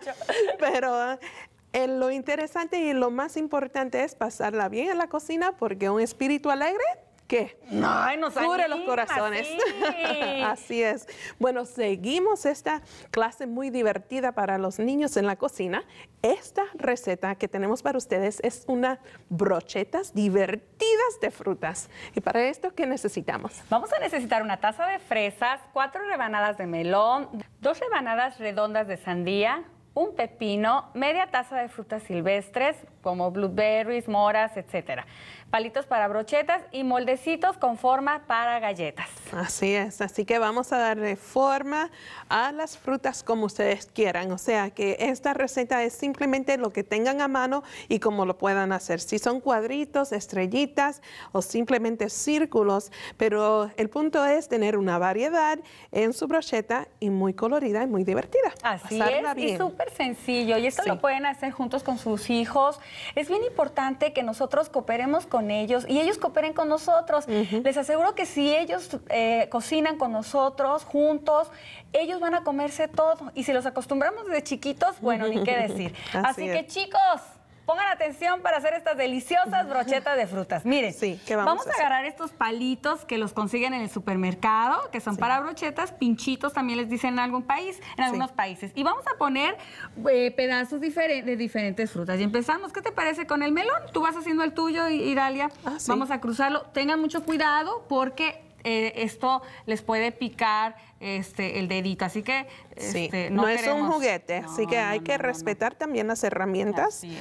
pero eh, lo interesante y lo más importante es pasarla bien en la cocina porque un espíritu alegre, ¿qué? No, nos Cure anima, los corazones. Sí. Así es. Bueno, seguimos esta clase muy divertida para los niños en la cocina. Esta receta que tenemos para ustedes es unas brochetas divertidas de frutas. Y para esto, ¿qué necesitamos? Vamos a necesitar una taza de fresas, cuatro rebanadas de melón, dos rebanadas redondas de sandía, un pepino, media taza de frutas silvestres como blueberries, moras, etcétera. Palitos para brochetas y moldecitos con forma para galletas. Así es, así que vamos a darle forma a las frutas como ustedes quieran. O sea que esta receta es simplemente lo que tengan a mano y como lo puedan hacer. Si son cuadritos, estrellitas o simplemente círculos, pero el punto es tener una variedad en su brocheta y muy colorida y muy divertida. Así Pasarla es, bien. y súper sencillo. Y esto Sí. lo pueden hacer juntos con sus hijos. Es bien importante que nosotros cooperemos con ellos y ellos cooperen con nosotros. Uh-huh. Les aseguro que si ellos eh, cocinan con nosotros, juntos, ellos van a comerse todo. Y si los acostumbramos desde chiquitos, bueno, ni qué decir. Así, Así que, chicos, pongan atención para hacer estas deliciosas brochetas de frutas. Miren, sí, ¿qué vamos, vamos a, a agarrar estos palitos que los consiguen en el supermercado, que son sí. para brochetas, pinchitos también les dicen en algún país, en algunos sí. países. Y vamos a poner eh, pedazos diferentes de diferentes frutas. Y empezamos, ¿qué te parece con el melón? Tú vas haciendo el tuyo, Idalia. Ah, sí. Vamos a cruzarlo. Tengan mucho cuidado porque eh, esto les puede picar este, el dedito, así que sí. este, no, no queremos... es un juguete, no, así que hay no, que no, respetar no. también las herramientas es.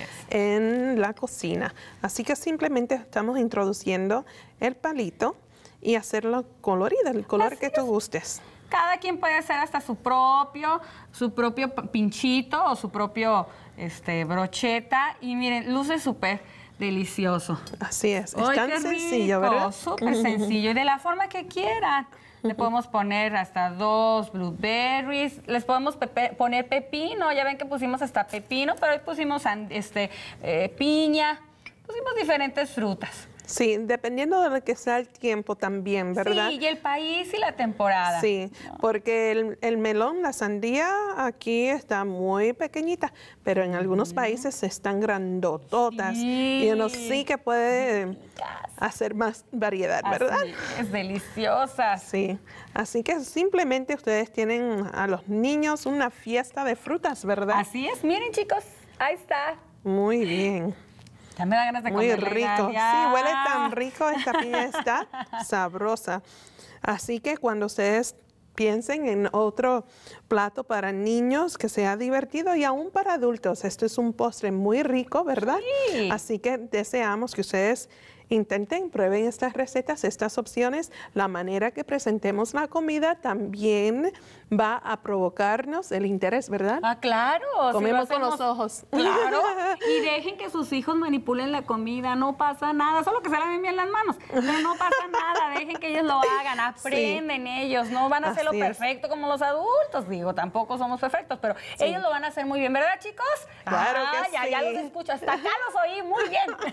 en la cocina. Así que simplemente estamos introduciendo el palito y hacerlo colorido, el color así que tú gustes. Cada quien puede hacer hasta su propio, su propio pinchito o su propio este, brocheta y miren, luce súper delicioso. Así es, es ¡Ay, tan qué sencillo, rico! ¿verdad? Súper sencillo y de la forma que quieran. Le podemos poner hasta dos blueberries, les podemos pepe, poner pepino, ya ven que pusimos hasta pepino, pero hoy pusimos este, eh, piña, pusimos diferentes frutas. Sí, dependiendo de lo que sea el tiempo también, ¿verdad? Sí, y el país y la temporada. Sí, no. porque el, el melón, la sandía aquí está muy pequeñita, pero en algunos mm. países están grandototas sí. y uno sí que puede hacer más variedad, ¿verdad? Así es, deliciosa. Sí, así que simplemente ustedes tienen a los niños una fiesta de frutas, ¿verdad? Así es, miren chicos, ahí está. Muy bien. Ya me da ganas de Muy comerla, rico. ya. Sí, huele tan rico. Esta piña está sabrosa. Así que cuando ustedes piensen en otro plato para niños que sea divertido y aún para adultos, esto es un postre muy rico, ¿verdad? Sí. Así que deseamos que ustedes intenten, prueben estas recetas, estas opciones. La manera que presentemos la comida también va a provocarnos el interés, ¿verdad? Ah, claro. Comemos si con los ojos. Claro. Y dejen que sus hijos manipulen la comida, no pasa nada. Solo que se laven bien las manos, pero no pasa nada. Dejen que ellos lo hagan, aprenden sí. ellos. No van a hacerlo Así perfecto es. como los adultos. Digo, tampoco somos perfectos, pero sí. ellos lo van a hacer muy bien, ¿verdad, chicos? Claro ah, que ya, sí. ya los escucho. Hasta acá los oí muy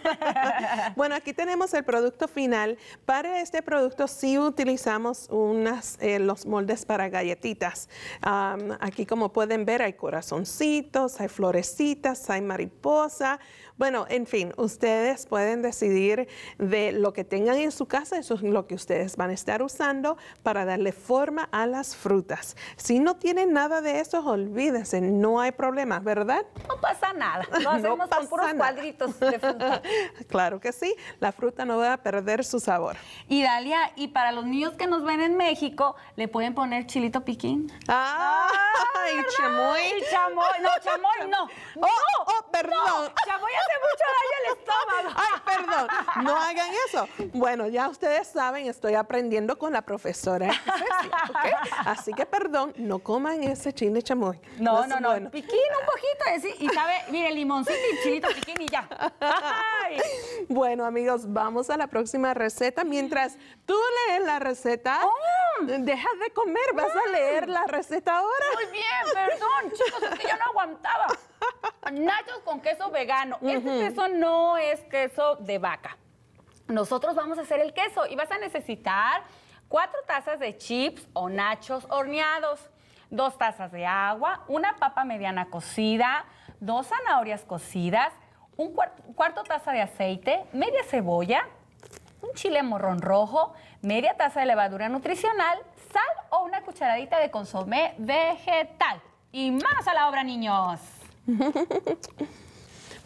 bien. Bueno, aquí tenemos el producto final. Para este producto sí utilizamos unas, eh, los moldes para galletitas. Um, aquí como pueden ver hay corazoncitos, hay florecitas, hay mariposa. Bueno, en fin, ustedes pueden decidir de lo que tengan en su casa, eso es lo que ustedes van a estar usando para darle forma a las frutas. Si no tienen nada de eso, olvídense, no hay problema, ¿verdad? No pasa nada, lo hacemos no con puros nada. cuadritos de fruta. Claro que sí, la fruta no va a perder su sabor. Y Dalia, y para los niños que nos ven en México, ¿le pueden poner chilito piquín? ¡Ah! ¡Y chamoy! El chamoy, no, chamoy no. ¡Oh, no, oh, perdón! No, chamoy hace mucho daño al estómago. ¡Ay, perdón! No hagan eso. Bueno, ya ustedes saben, estoy aprendiendo con la profesora, ¿okay? Así que perdón, no coman ese chile chamoy. No, no, no, bueno. no. Piquín un poquito, y sabe, mire, limoncito y chilito piquín y ya. Ay. Bueno, amigos, vamos a la próxima receta. Mientras tú lees la receta, oh. dejas de comer, vas a leer la receta ahora. Muy bien, perdón, chicos, es que yo no aguantaba. Nachos con queso vegano. Uh-huh. Este queso no es queso de vaca. Nosotros vamos a hacer el queso y vas a necesitar cuatro tazas de chips o nachos horneados, dos tazas de agua, una papa mediana cocida, dos zanahorias cocidas, un cuarto, cuarto taza de aceite, media cebolla, un chile morrón rojo, media taza de levadura nutricional, sal o una cucharadita de consomé vegetal. Y manos a la obra, niños.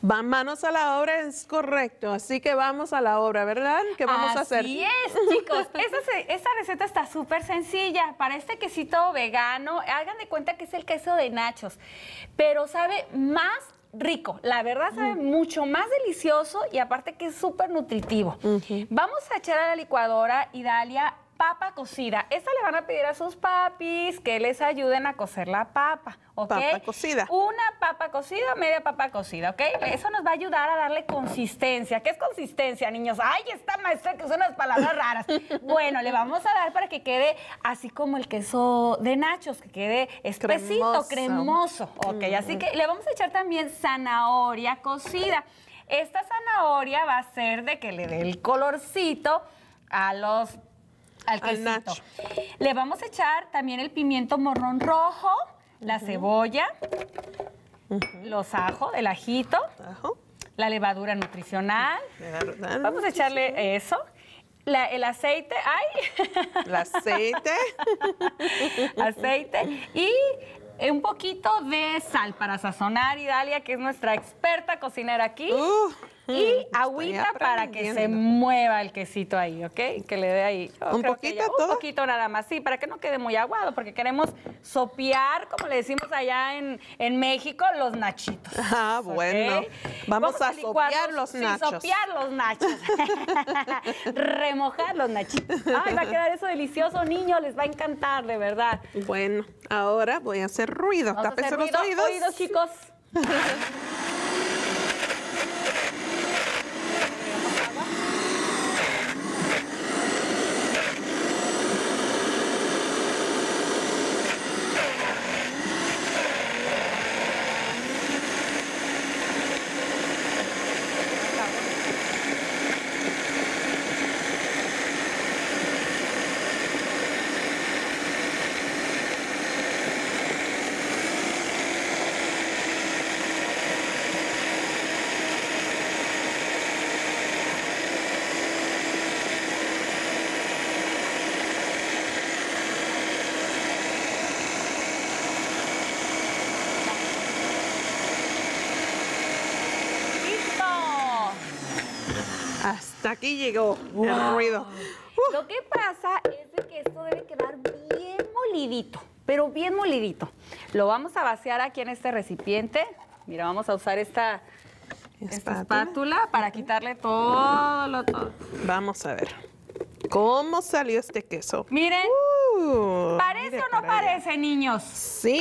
Va manos a la obra, es correcto. Así que vamos a la obra, ¿verdad? ¿Qué vamos Así a hacer? Así es, chicos. Esta, se- esta receta está súper sencilla. Para este quesito vegano, hagan de cuenta que es el queso de nachos, pero sabe más rico. La verdad sabe mm. mucho más delicioso y aparte que es súper nutritivo. Uh-huh. Vamos a echar a la licuadora, Idalia, papa cocida. Esta le van a pedir a sus papis que les ayuden a cocer la papa, ¿ok? Papa cocida. Una papa cocida, media papa cocida, ¿ok? Eso nos va a ayudar a darle consistencia. ¿Qué es consistencia, niños? ¡Ay, esta maestra que usa unas palabras raras! Bueno, le vamos a dar para que quede así como el queso de nachos, que quede espesito, cremoso, cremoso ¿ok? Mm. Así que le vamos a echar también zanahoria cocida. Esta zanahoria va a ser de que le dé el colorcito a los... al quesito. Le vamos a echar también el pimiento morrón rojo, uh-huh. la cebolla, uh-huh. los ajos, el ajito, Ajo. la levadura nutricional. Levadura vamos a echarle eso. La, el aceite, ¡ay! El aceite. Aceite y un poquito de sal para sazonar, Idalia, que es nuestra experta cocinera aquí. Uh. Y agüita para que se mueva el quesito ahí, ¿ok? Que le dé ahí. ¿Un poquito ya, todo? Un poquito nada más, sí, para que no quede muy aguado, porque queremos sopear, como le decimos allá en, en México, los nachitos. Ah, bueno. ¿Okay? Vamos, Vamos a, a sopear los sí, nachos. sopear los nachos. Remojar los nachitos. Ay, va a quedar eso delicioso, niños, les va a encantar, de verdad. Bueno, ahora voy a hacer ruido. Vamos Tápense a hacer los ruido, oídos. oídos, chicos. Hasta aquí llegó wow. el ruido. Uh. Lo que pasa es de que esto debe quedar bien molidito, pero bien molidito. Lo vamos a vaciar aquí en este recipiente. Mira, vamos a usar esta espátula, esta espátula para quitarle todo lo todo. Vamos a ver cómo salió este queso. Miren. Uh, ¿Parece mire o no parece, allá. niños? Sí,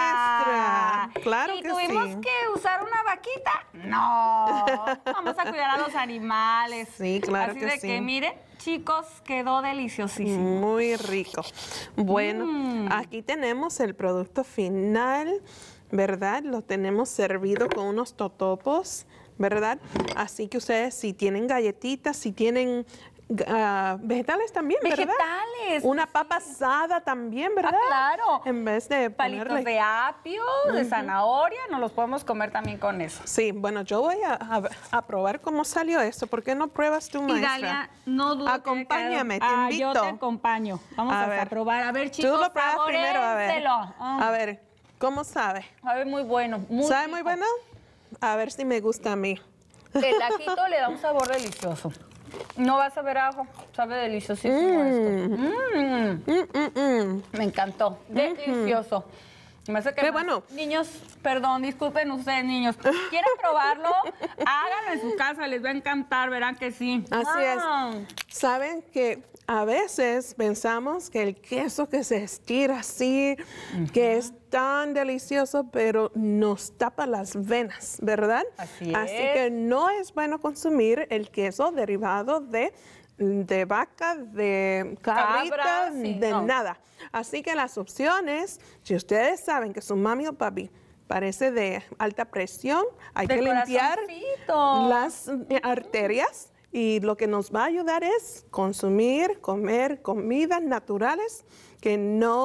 ah, maestra. Claro que sí. ¿Y tuvimos que usar una vaquita? No. Vamos a cuidar a los animales. Sí, claro Así que de sí. que, miren, chicos, quedó deliciosísimo. Muy rico. Bueno, mm. aquí tenemos el producto final, ¿verdad? Lo tenemos servido con unos totopos, ¿verdad? Así que ustedes, si tienen galletitas, si tienen... Uh, vegetales también, ¿verdad? Vegetales. Una papa asada también, ¿verdad? Ah, claro. En vez de palitos ponerle... de apio, uh-huh. de zanahoria, nos los podemos comer también con eso. Sí, bueno, yo voy a, a, a probar cómo salió esto. ¿Por qué no pruebas tú, maestra? Idalia, no dudo. Acompáñame, te ah, invito. Yo te acompaño. Vamos a, a, ver. a probar. A ver, chicos, tú lo pruebas primero, a ver. Oh. A ver, ¿cómo sabe? Sabe muy bueno. Muy ¿Sabe rico. muy bueno? A ver si me gusta a mí. El ajito le da un sabor delicioso. No va a saber ajo, sabe deliciosísimo mm. esto. Mm. Mm, mm, mm. Me encantó, delicioso. Me hace que Qué más. bueno. Niños, perdón, disculpen ustedes, niños. ¿Quieren probarlo? Háganlo en su casa, les va a encantar, verán que sí. Así ah. es. Saben que a veces pensamos que el queso que se estira así, uh-huh. que es tan delicioso, pero nos tapa las venas, ¿verdad? Así Así es. que no es bueno consumir el queso derivado de, de vaca, de cabrita, Cabra, sí, de no. nada. Así que las opciones, si ustedes saben que su mami o papi parece de alta presión, hay de que limpiar las arterias. Y lo que nos va a ayudar es consumir, comer comidas naturales que no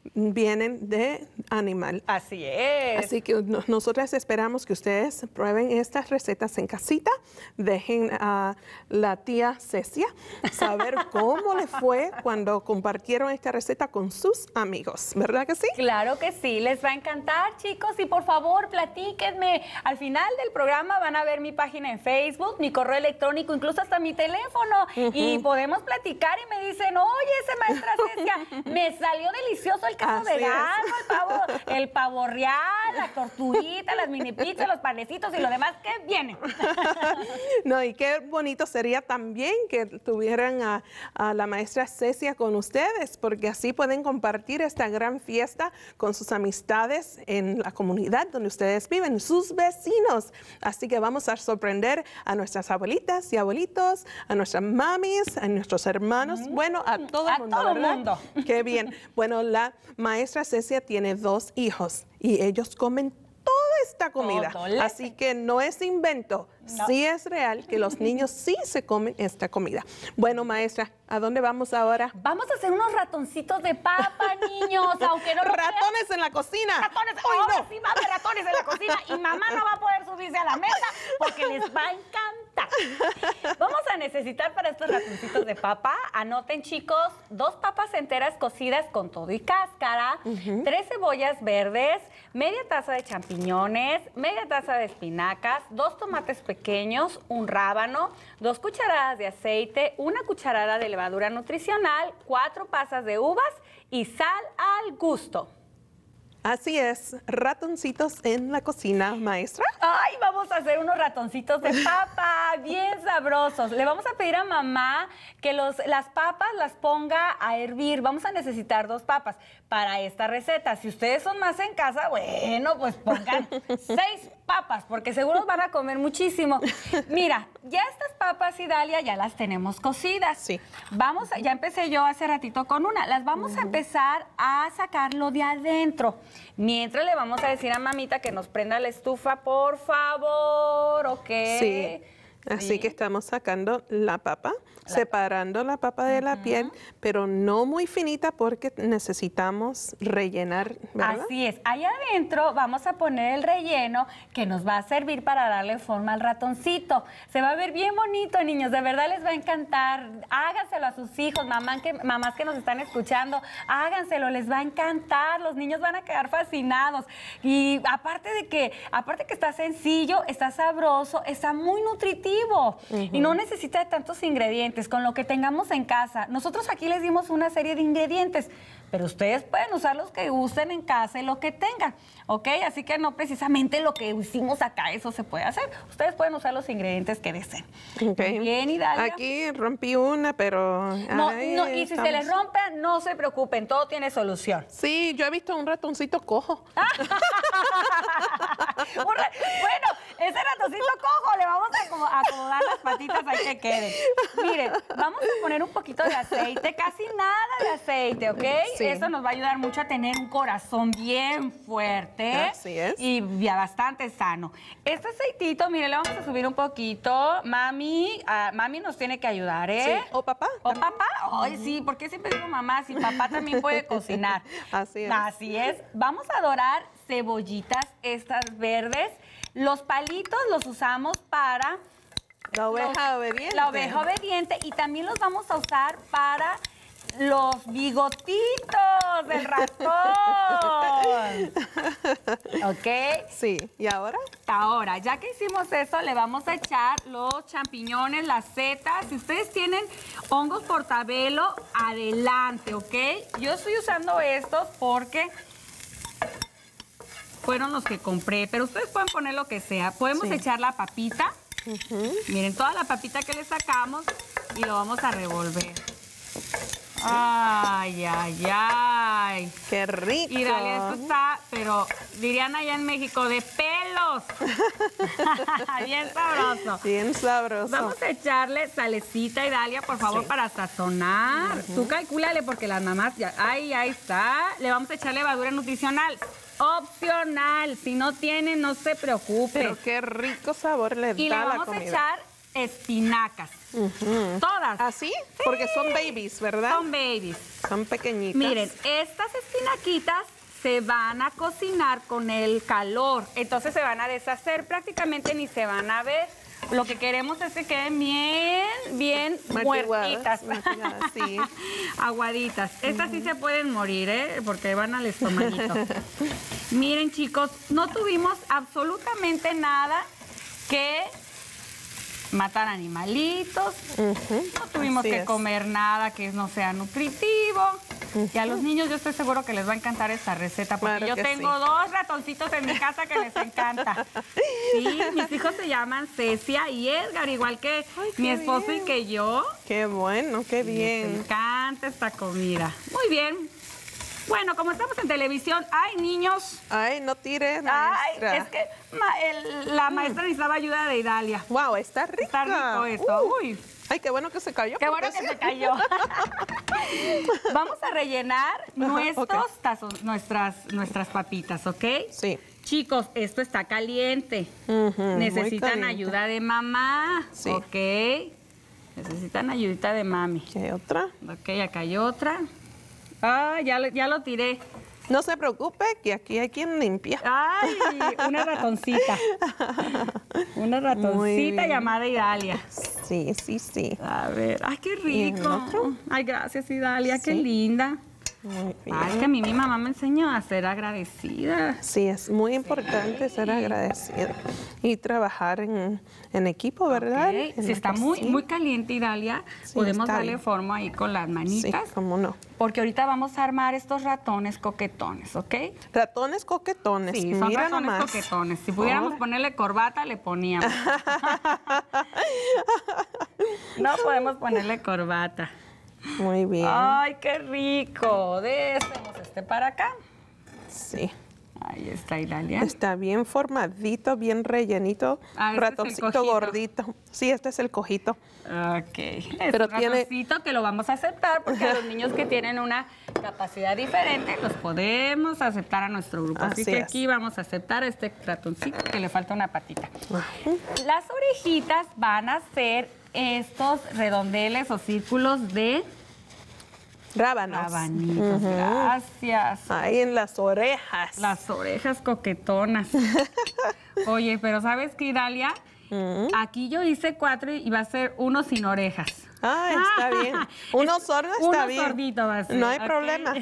vienen de animal. Así es. Así que no, nosotras esperamos que ustedes prueben estas recetas en casita. Dejen a la tía Cecia saber cómo le fue cuando compartieron esta receta con sus amigos. ¿Verdad que sí? Claro que sí, les va a encantar, chicos. Y por favor, platíquenme. Al final del programa van a ver mi página en Facebook, mi correo electrónico, incluso hasta mi teléfono. Uh-huh. Y podemos platicar y me dicen, oye, ese maestra Cecia, me salió delicioso el queso Así vegano, el pavo, el pavo real, la tortuguita, las mini pizzas, los panecitos y lo demás que viene. No, y qué bonito sería también que tuvieran a, a la maestra Cecia con ustedes, porque así pueden compartir esta gran fiesta con sus amistades en la comunidad donde ustedes viven, sus vecinos. Así que vamos a sorprender a nuestras abuelitas y abuelitos, a nuestras mamis, a nuestros hermanos, mm. bueno, a todo el a mundo, todo ¿verdad? el mundo. Qué bien. Bueno, la maestra Cecia tiene dos hijos y ellos comen toda esta comida. Todo Así que no es invento, no. Sí es real que los niños sí se comen esta comida. Bueno, maestra, ¿a dónde vamos ahora? Vamos a hacer unos ratoncitos de papa, niños, aunque no lo Ratones crean. en la cocina. Ratones, Uy, ahora no. sí va a haber ratones en la cocina y mamá no va a poder subirse a la mesa porque les va a encantar. Vamos a necesitar para estos ratoncitos de papa, anoten, chicos, dos papas enteras cocidas con todo y cáscara, uh-huh. tres cebollas verdes, media taza de champiñones, media taza de espinacas, dos tomates pequeños, un rábano, dos cucharadas de aceite, una cucharada de levadura nutricional, cuatro pasas de uvas y sal al gusto. Así es, ratoncitos en la cocina, maestra. Ay, vamos a hacer unos ratoncitos de papa, bien sabrosos. Le vamos a pedir a mamá que los, las papas las ponga a hervir. Vamos a necesitar dos papas para esta receta. Si ustedes son más en casa, bueno, pues pongan seis papas, porque seguro van a comer muchísimo. Mira, ya estas papas, Idalia, ya las tenemos cocidas. Sí. Vamos, a, ya empecé yo hace ratito con una. Las vamos uh-huh. a empezar a sacarlo de adentro. Mientras le vamos a decir a mamita que nos prenda la estufa, por favor, ¿ok? Sí. Así sí. que estamos sacando la papa, la separando la papa de uh-huh. la piel, pero no muy finita porque necesitamos rellenar, ¿verdad? Así es. Allá adentro vamos a poner el relleno que nos va a servir para darle forma al ratoncito. Se va a ver bien bonito, niños. De verdad les va a encantar. Háganselo a sus hijos, mamá que, mamás que nos están escuchando. Háganselo, les va a encantar. Los niños van a quedar fascinados. Y aparte de que, aparte que está sencillo, está sabroso, está muy nutritivo. Uh-huh. Y no necesita de tantos ingredientes, con lo que tengamos en casa. Nosotros aquí les dimos una serie de ingredientes, pero ustedes pueden usar los que gusten en casa y lo que tengan, ¿ok? Así que no precisamente lo que hicimos acá, eso se puede hacer. Ustedes pueden usar los ingredientes que deseen. Okay. Bien, Idalia. Aquí rompí una, pero... No, ay, no, y si estamos... se les rompe, no se preocupen, todo tiene solución. Sí, yo he visto un ratoncito cojo. Bueno, ese ratoncito cojo le vamos a acomodar las patitas ahí que queden. Miren, vamos a poner un poquito de aceite, casi nada de aceite, ¿ok? Sí. Esto nos va a ayudar mucho a tener un corazón bien fuerte. Así es. Y ya bastante sano. Este aceitito, miren, le vamos a subir un poquito. Mami, uh, mami nos tiene que ayudar, ¿eh? Sí. O papá. O papá. Ay, sí, porque siempre digo mamá, si papá también puede cocinar. Así es. Así es. Vamos a dorar cebollitas estas verdes. Los palitos los usamos para... La oveja los, obediente. La oveja obediente. Y también los vamos a usar para los bigotitos del ratón. ¿Ok? Sí. ¿Y ahora? Ahora, ya que hicimos eso, le vamos a echar los champiñones, las setas. Si ustedes tienen hongos portabelo, adelante, ¿ok? Yo estoy usando estos porque... fueron los que compré, pero ustedes pueden poner lo que sea. Podemos sí. echar la papita. Uh-huh. Miren, toda la papita que le sacamos y lo vamos a revolver. Ay, ay, ay. ¡Qué rico! Y dale, esto está, pero dirían allá en México, de pelos. Bien sabroso. Bien sabroso. Vamos a echarle salecita, Idalia, por favor, sí. para sazonar. Uh-huh. Tú calcúlale porque las mamás ya... Ay, ahí está. Le vamos a echar levadura nutricional. Opcional. Si no tienen, no se preocupe. Pero qué rico sabor le y da le la vamos comida. a echar espinacas. Uh-huh. Todas. ¿Así? Sí. Porque son babies, ¿verdad? Son babies. Son pequeñitas. Miren, estas espinaquitas se van a cocinar con el calor. Entonces se van a deshacer, prácticamente ni se van a ver. Lo que queremos es que queden bien, bien muertitas. Sí. Aguaditas. Estas uh-huh. sí se pueden morir, ¿eh? Porque van al estomaguito. Miren, chicos, no tuvimos absolutamente nada que matar animalitos. Uh-huh. No tuvimos Así que es. comer nada que no sea nutritivo. Uh-huh. Y a los niños yo estoy seguro que les va a encantar esta receta porque claro yo tengo sí. dos ratoncitos en mi casa que les encanta. Sí, mis hijos se llaman Cecia y Edgar, igual que Ay, mi esposo bien. y que yo. Qué bueno, qué bien. Les encanta esta comida. Muy bien. Bueno, como estamos en televisión, ¡ay, niños! ¡Ay, no tires, maestra! ¡Ay, es que ma el, la maestra necesitaba ayuda de Idalia! ¡Wow, está rico! Está rico esto. Uh. ¡Uy! ¡Ay, qué bueno que se cayó! ¡Qué bueno que se cayó! Vamos a rellenar nuestros okay. tazos, nuestras, nuestras papitas, ¿ok? Sí. Chicos, esto está caliente. Uh-huh, Necesitan ayuda de mamá, sí. ¿ok? Necesitan ayudita de mami. ¿Qué hay otra? Ok, acá hay otra. Ah, ya, ya lo tiré. No se preocupe, que aquí hay quien limpia. Ay, una ratoncita. Una ratoncita llamada Idalia. Sí, sí, sí. A ver, ay, qué rico. Ay, gracias, Idalia, sí. Qué linda. Muy bien. Ay, que a mí mi mamá me enseñó a ser agradecida. Sí, es muy importante sí. ser agradecida y trabajar en, en equipo, ¿verdad? Okay. Si está muy, muy caliente, Idalia, sí, podemos darle bien. forma ahí con las manitas. Sí, cómo no. Porque ahorita vamos a armar estos ratones coquetones, ¿ok? Ratones coquetones. Sí, son Mira ratones nomás. coquetones. Si pudiéramos Ahora. ponerle corbata, le poníamos. No podemos ponerle corbata. Muy bien. ¡Ay, qué rico! Deshacemos este para acá. Sí. Ahí está, Idalia. Está bien formadito, bien rellenito. Ah, este ratoncito es el gordito. Sí, este es el cojito. Ok. Es Pero un tiene... ratoncito que lo vamos a aceptar porque a los niños que tienen una capacidad diferente los podemos aceptar a nuestro grupo. Así, Así que es. aquí vamos a aceptar a este ratoncito que le falta una patita. Uh-huh. Las orejitas van a ser estos redondeles o círculos de rábanos. Rabanitos, uh-huh. gracias. Ahí en las orejas. Las orejas coquetonas. Oye, pero ¿sabes qué, Idalia? Uh-huh. Aquí yo hice cuatro y va a ser uno sin orejas. Ah, está bien. Uno sordo está uno bien. Uno sordito va a ser. No hay okay. problema.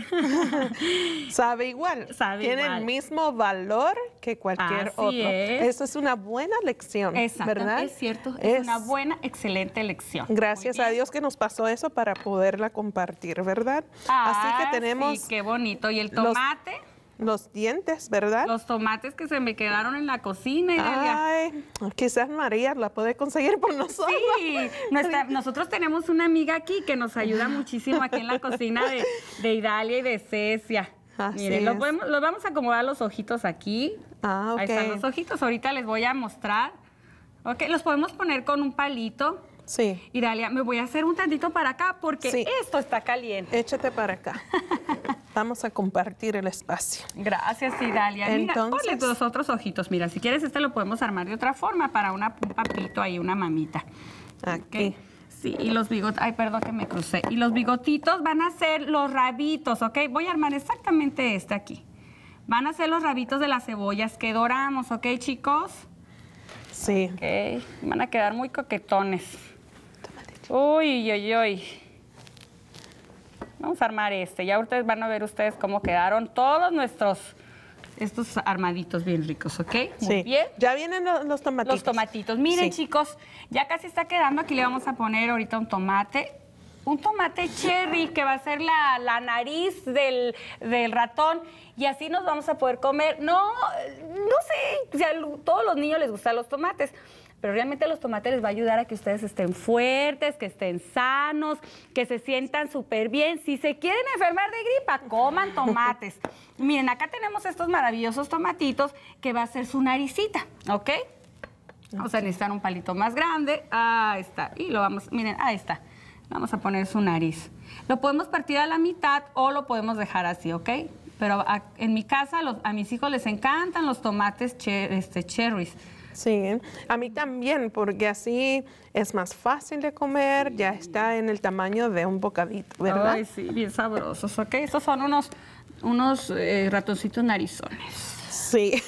Sabe igual. Sabe Tiene igual. el mismo valor que cualquier Así otro. Es. Eso es una buena lección, ¿verdad? Es cierto. Es, es una buena, excelente lección. Gracias a Dios que nos pasó eso para poderla compartir, ¿verdad? Ah, Así que tenemos... Sí, qué bonito. ¿Y el tomate? Los... Los dientes, ¿verdad? Los tomates que se me quedaron en la cocina. Idalia. Ay, quizás María la puede conseguir por nosotros. Sí, nuestra, nosotros tenemos una amiga aquí que nos ayuda muchísimo aquí en la cocina de, de Idalia y de Cecia. Así Miren, es. los, podemos, los vamos a acomodar los ojitos aquí. Ah, ok. Ahí están los ojitos. Ahorita les voy a mostrar. Ok, los podemos poner con un palito. Sí. Idalia, me voy a hacer un tantito para acá porque sí. esto está caliente. Échate para acá. Vamos a compartir el espacio. Gracias, Idalia. Mira, Entonces... ponle tus otros ojitos. Mira, si quieres este lo podemos armar de otra forma para una, un papito ahí, una mamita. Aquí. Okay. Sí, y los bigotes, ay, perdón que me crucé. Y los bigotitos van a ser los rabitos, ¿ok? Voy a armar exactamente este aquí. Van a ser los rabitos de las cebollas que doramos, ¿ok, chicos? Sí. Ok, van a quedar muy coquetones. Uy, uy, uy. Vamos a armar este. Ya ustedes van a ver ustedes cómo quedaron todos nuestros, estos armaditos bien ricos, ¿ok? Muy sí. bien. Ya vienen los, los tomatitos. Los tomatitos. Miren, sí. chicos, ya casi está quedando. Aquí le vamos a poner ahorita un tomate. Un tomate cherry que va a ser la, la nariz del, del ratón. Y así nos vamos a poder comer. No, no sé, o sea, a todos los niños les gustan los tomates. Pero realmente los tomates les va a ayudar a que ustedes estén fuertes, que estén sanos, que se sientan súper bien. Si se quieren enfermar de gripa, coman tomates. Miren, acá tenemos estos maravillosos tomatitos que va a ser su naricita, ¿ok? Vamos a necesitar un palito más grande. Ahí está. Y lo vamos, miren, ahí está. Vamos a poner su nariz. Lo podemos partir a la mitad o lo podemos dejar así, ¿ok? Pero a, en mi casa los, a mis hijos les encantan los tomates cher, este, cherries. Sí, a mí también, porque así es más fácil de comer, ya está en el tamaño de un bocadito, ¿verdad? Ay, sí, bien sabrosos, ¿ok? Estos son unos, unos eh, ratoncitos narizones. Sí.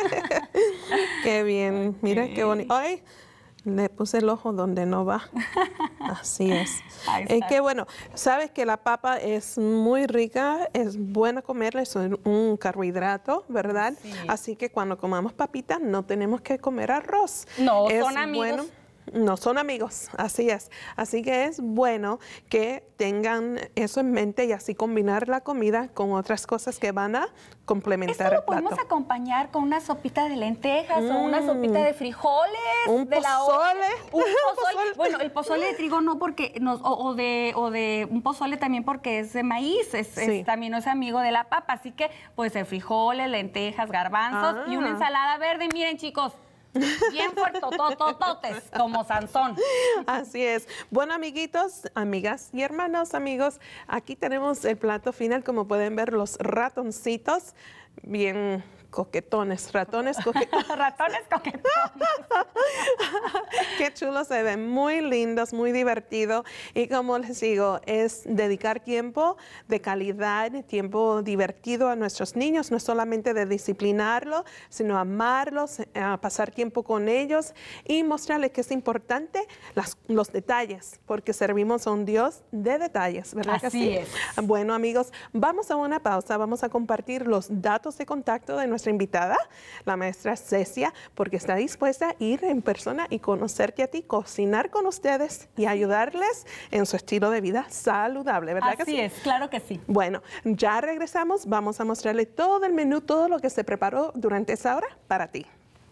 Qué bien, mira okay. Qué bonito. Ay, le puse el ojo donde no va. Así es. Eh, qué bueno. Sabes que la papa es muy rica, es buena comerla, es un carbohidrato, ¿verdad? Sí. Así que cuando comamos papitas no tenemos que comer arroz. No, es son amigos. Bueno, no son amigos, así es. Así que es bueno que tengan eso en mente y así combinar la comida con otras cosas que van a complementar el plato. Esto lo podemos acompañar con una sopita de lentejas mm. o una sopita de frijoles. Un de pozole. La un pozole. Bueno, el pozole de trigo no porque, nos, o, o, de, o de un pozole también porque es de maíz, es, sí. es, también no es amigo de la papa. Así que puede ser frijoles, lentejas, garbanzos ah. y una ensalada verde. Miren, chicos. Bien fuertotototes, como Sansón. Así es. Bueno, amiguitos, amigas y hermanos, amigos, aquí tenemos el plato final. Como pueden ver, los ratoncitos bien coquetones, ratones coquetones. Ratones coquetones. Qué chulo se ven, muy lindos, muy divertido. Y como les digo, es dedicar tiempo de calidad, tiempo divertido a nuestros niños, no solamente de disciplinarlos, sino amarlos, a pasar tiempo con ellos y mostrarles que es importante las, los detalles, porque servimos a un Dios de detalles, ¿verdad que sí? Así es. Bueno, amigos, vamos a una pausa, vamos a compartir los datos de contacto de nuestra invitada, la maestra Cecia, porque está dispuesta a ir en persona y conocerte a ti, cocinar con ustedes y ayudarles en su estilo de vida saludable, ¿verdad Así que sí? es, claro que sí. Bueno, ya regresamos, vamos a mostrarle todo el menú, todo lo que se preparó durante esa hora para ti.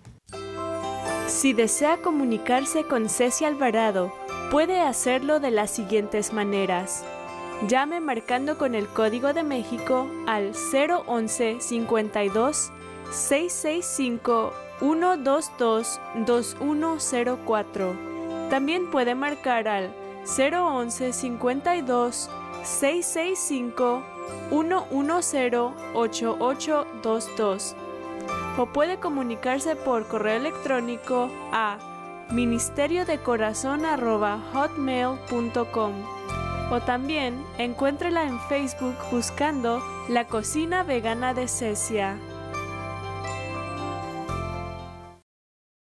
Si desea comunicarse con Cecia Alvarado, puede hacerlo de las siguientes maneras. Llame marcando con el Código de México al cero once, cincuenta y dos, seiscientos sesenta y cinco, ciento veintidós, veintiuno cero cuatro. También puede marcar al cero once, cincuenta y dos, seiscientos sesenta y cinco, ciento diez, ochenta y ocho veintidós. O puede comunicarse por correo electrónico a ministerio de corazón arroba hotmail punto com. O también encuéntrela en Facebook buscando La Cocina Vegana de Cecia.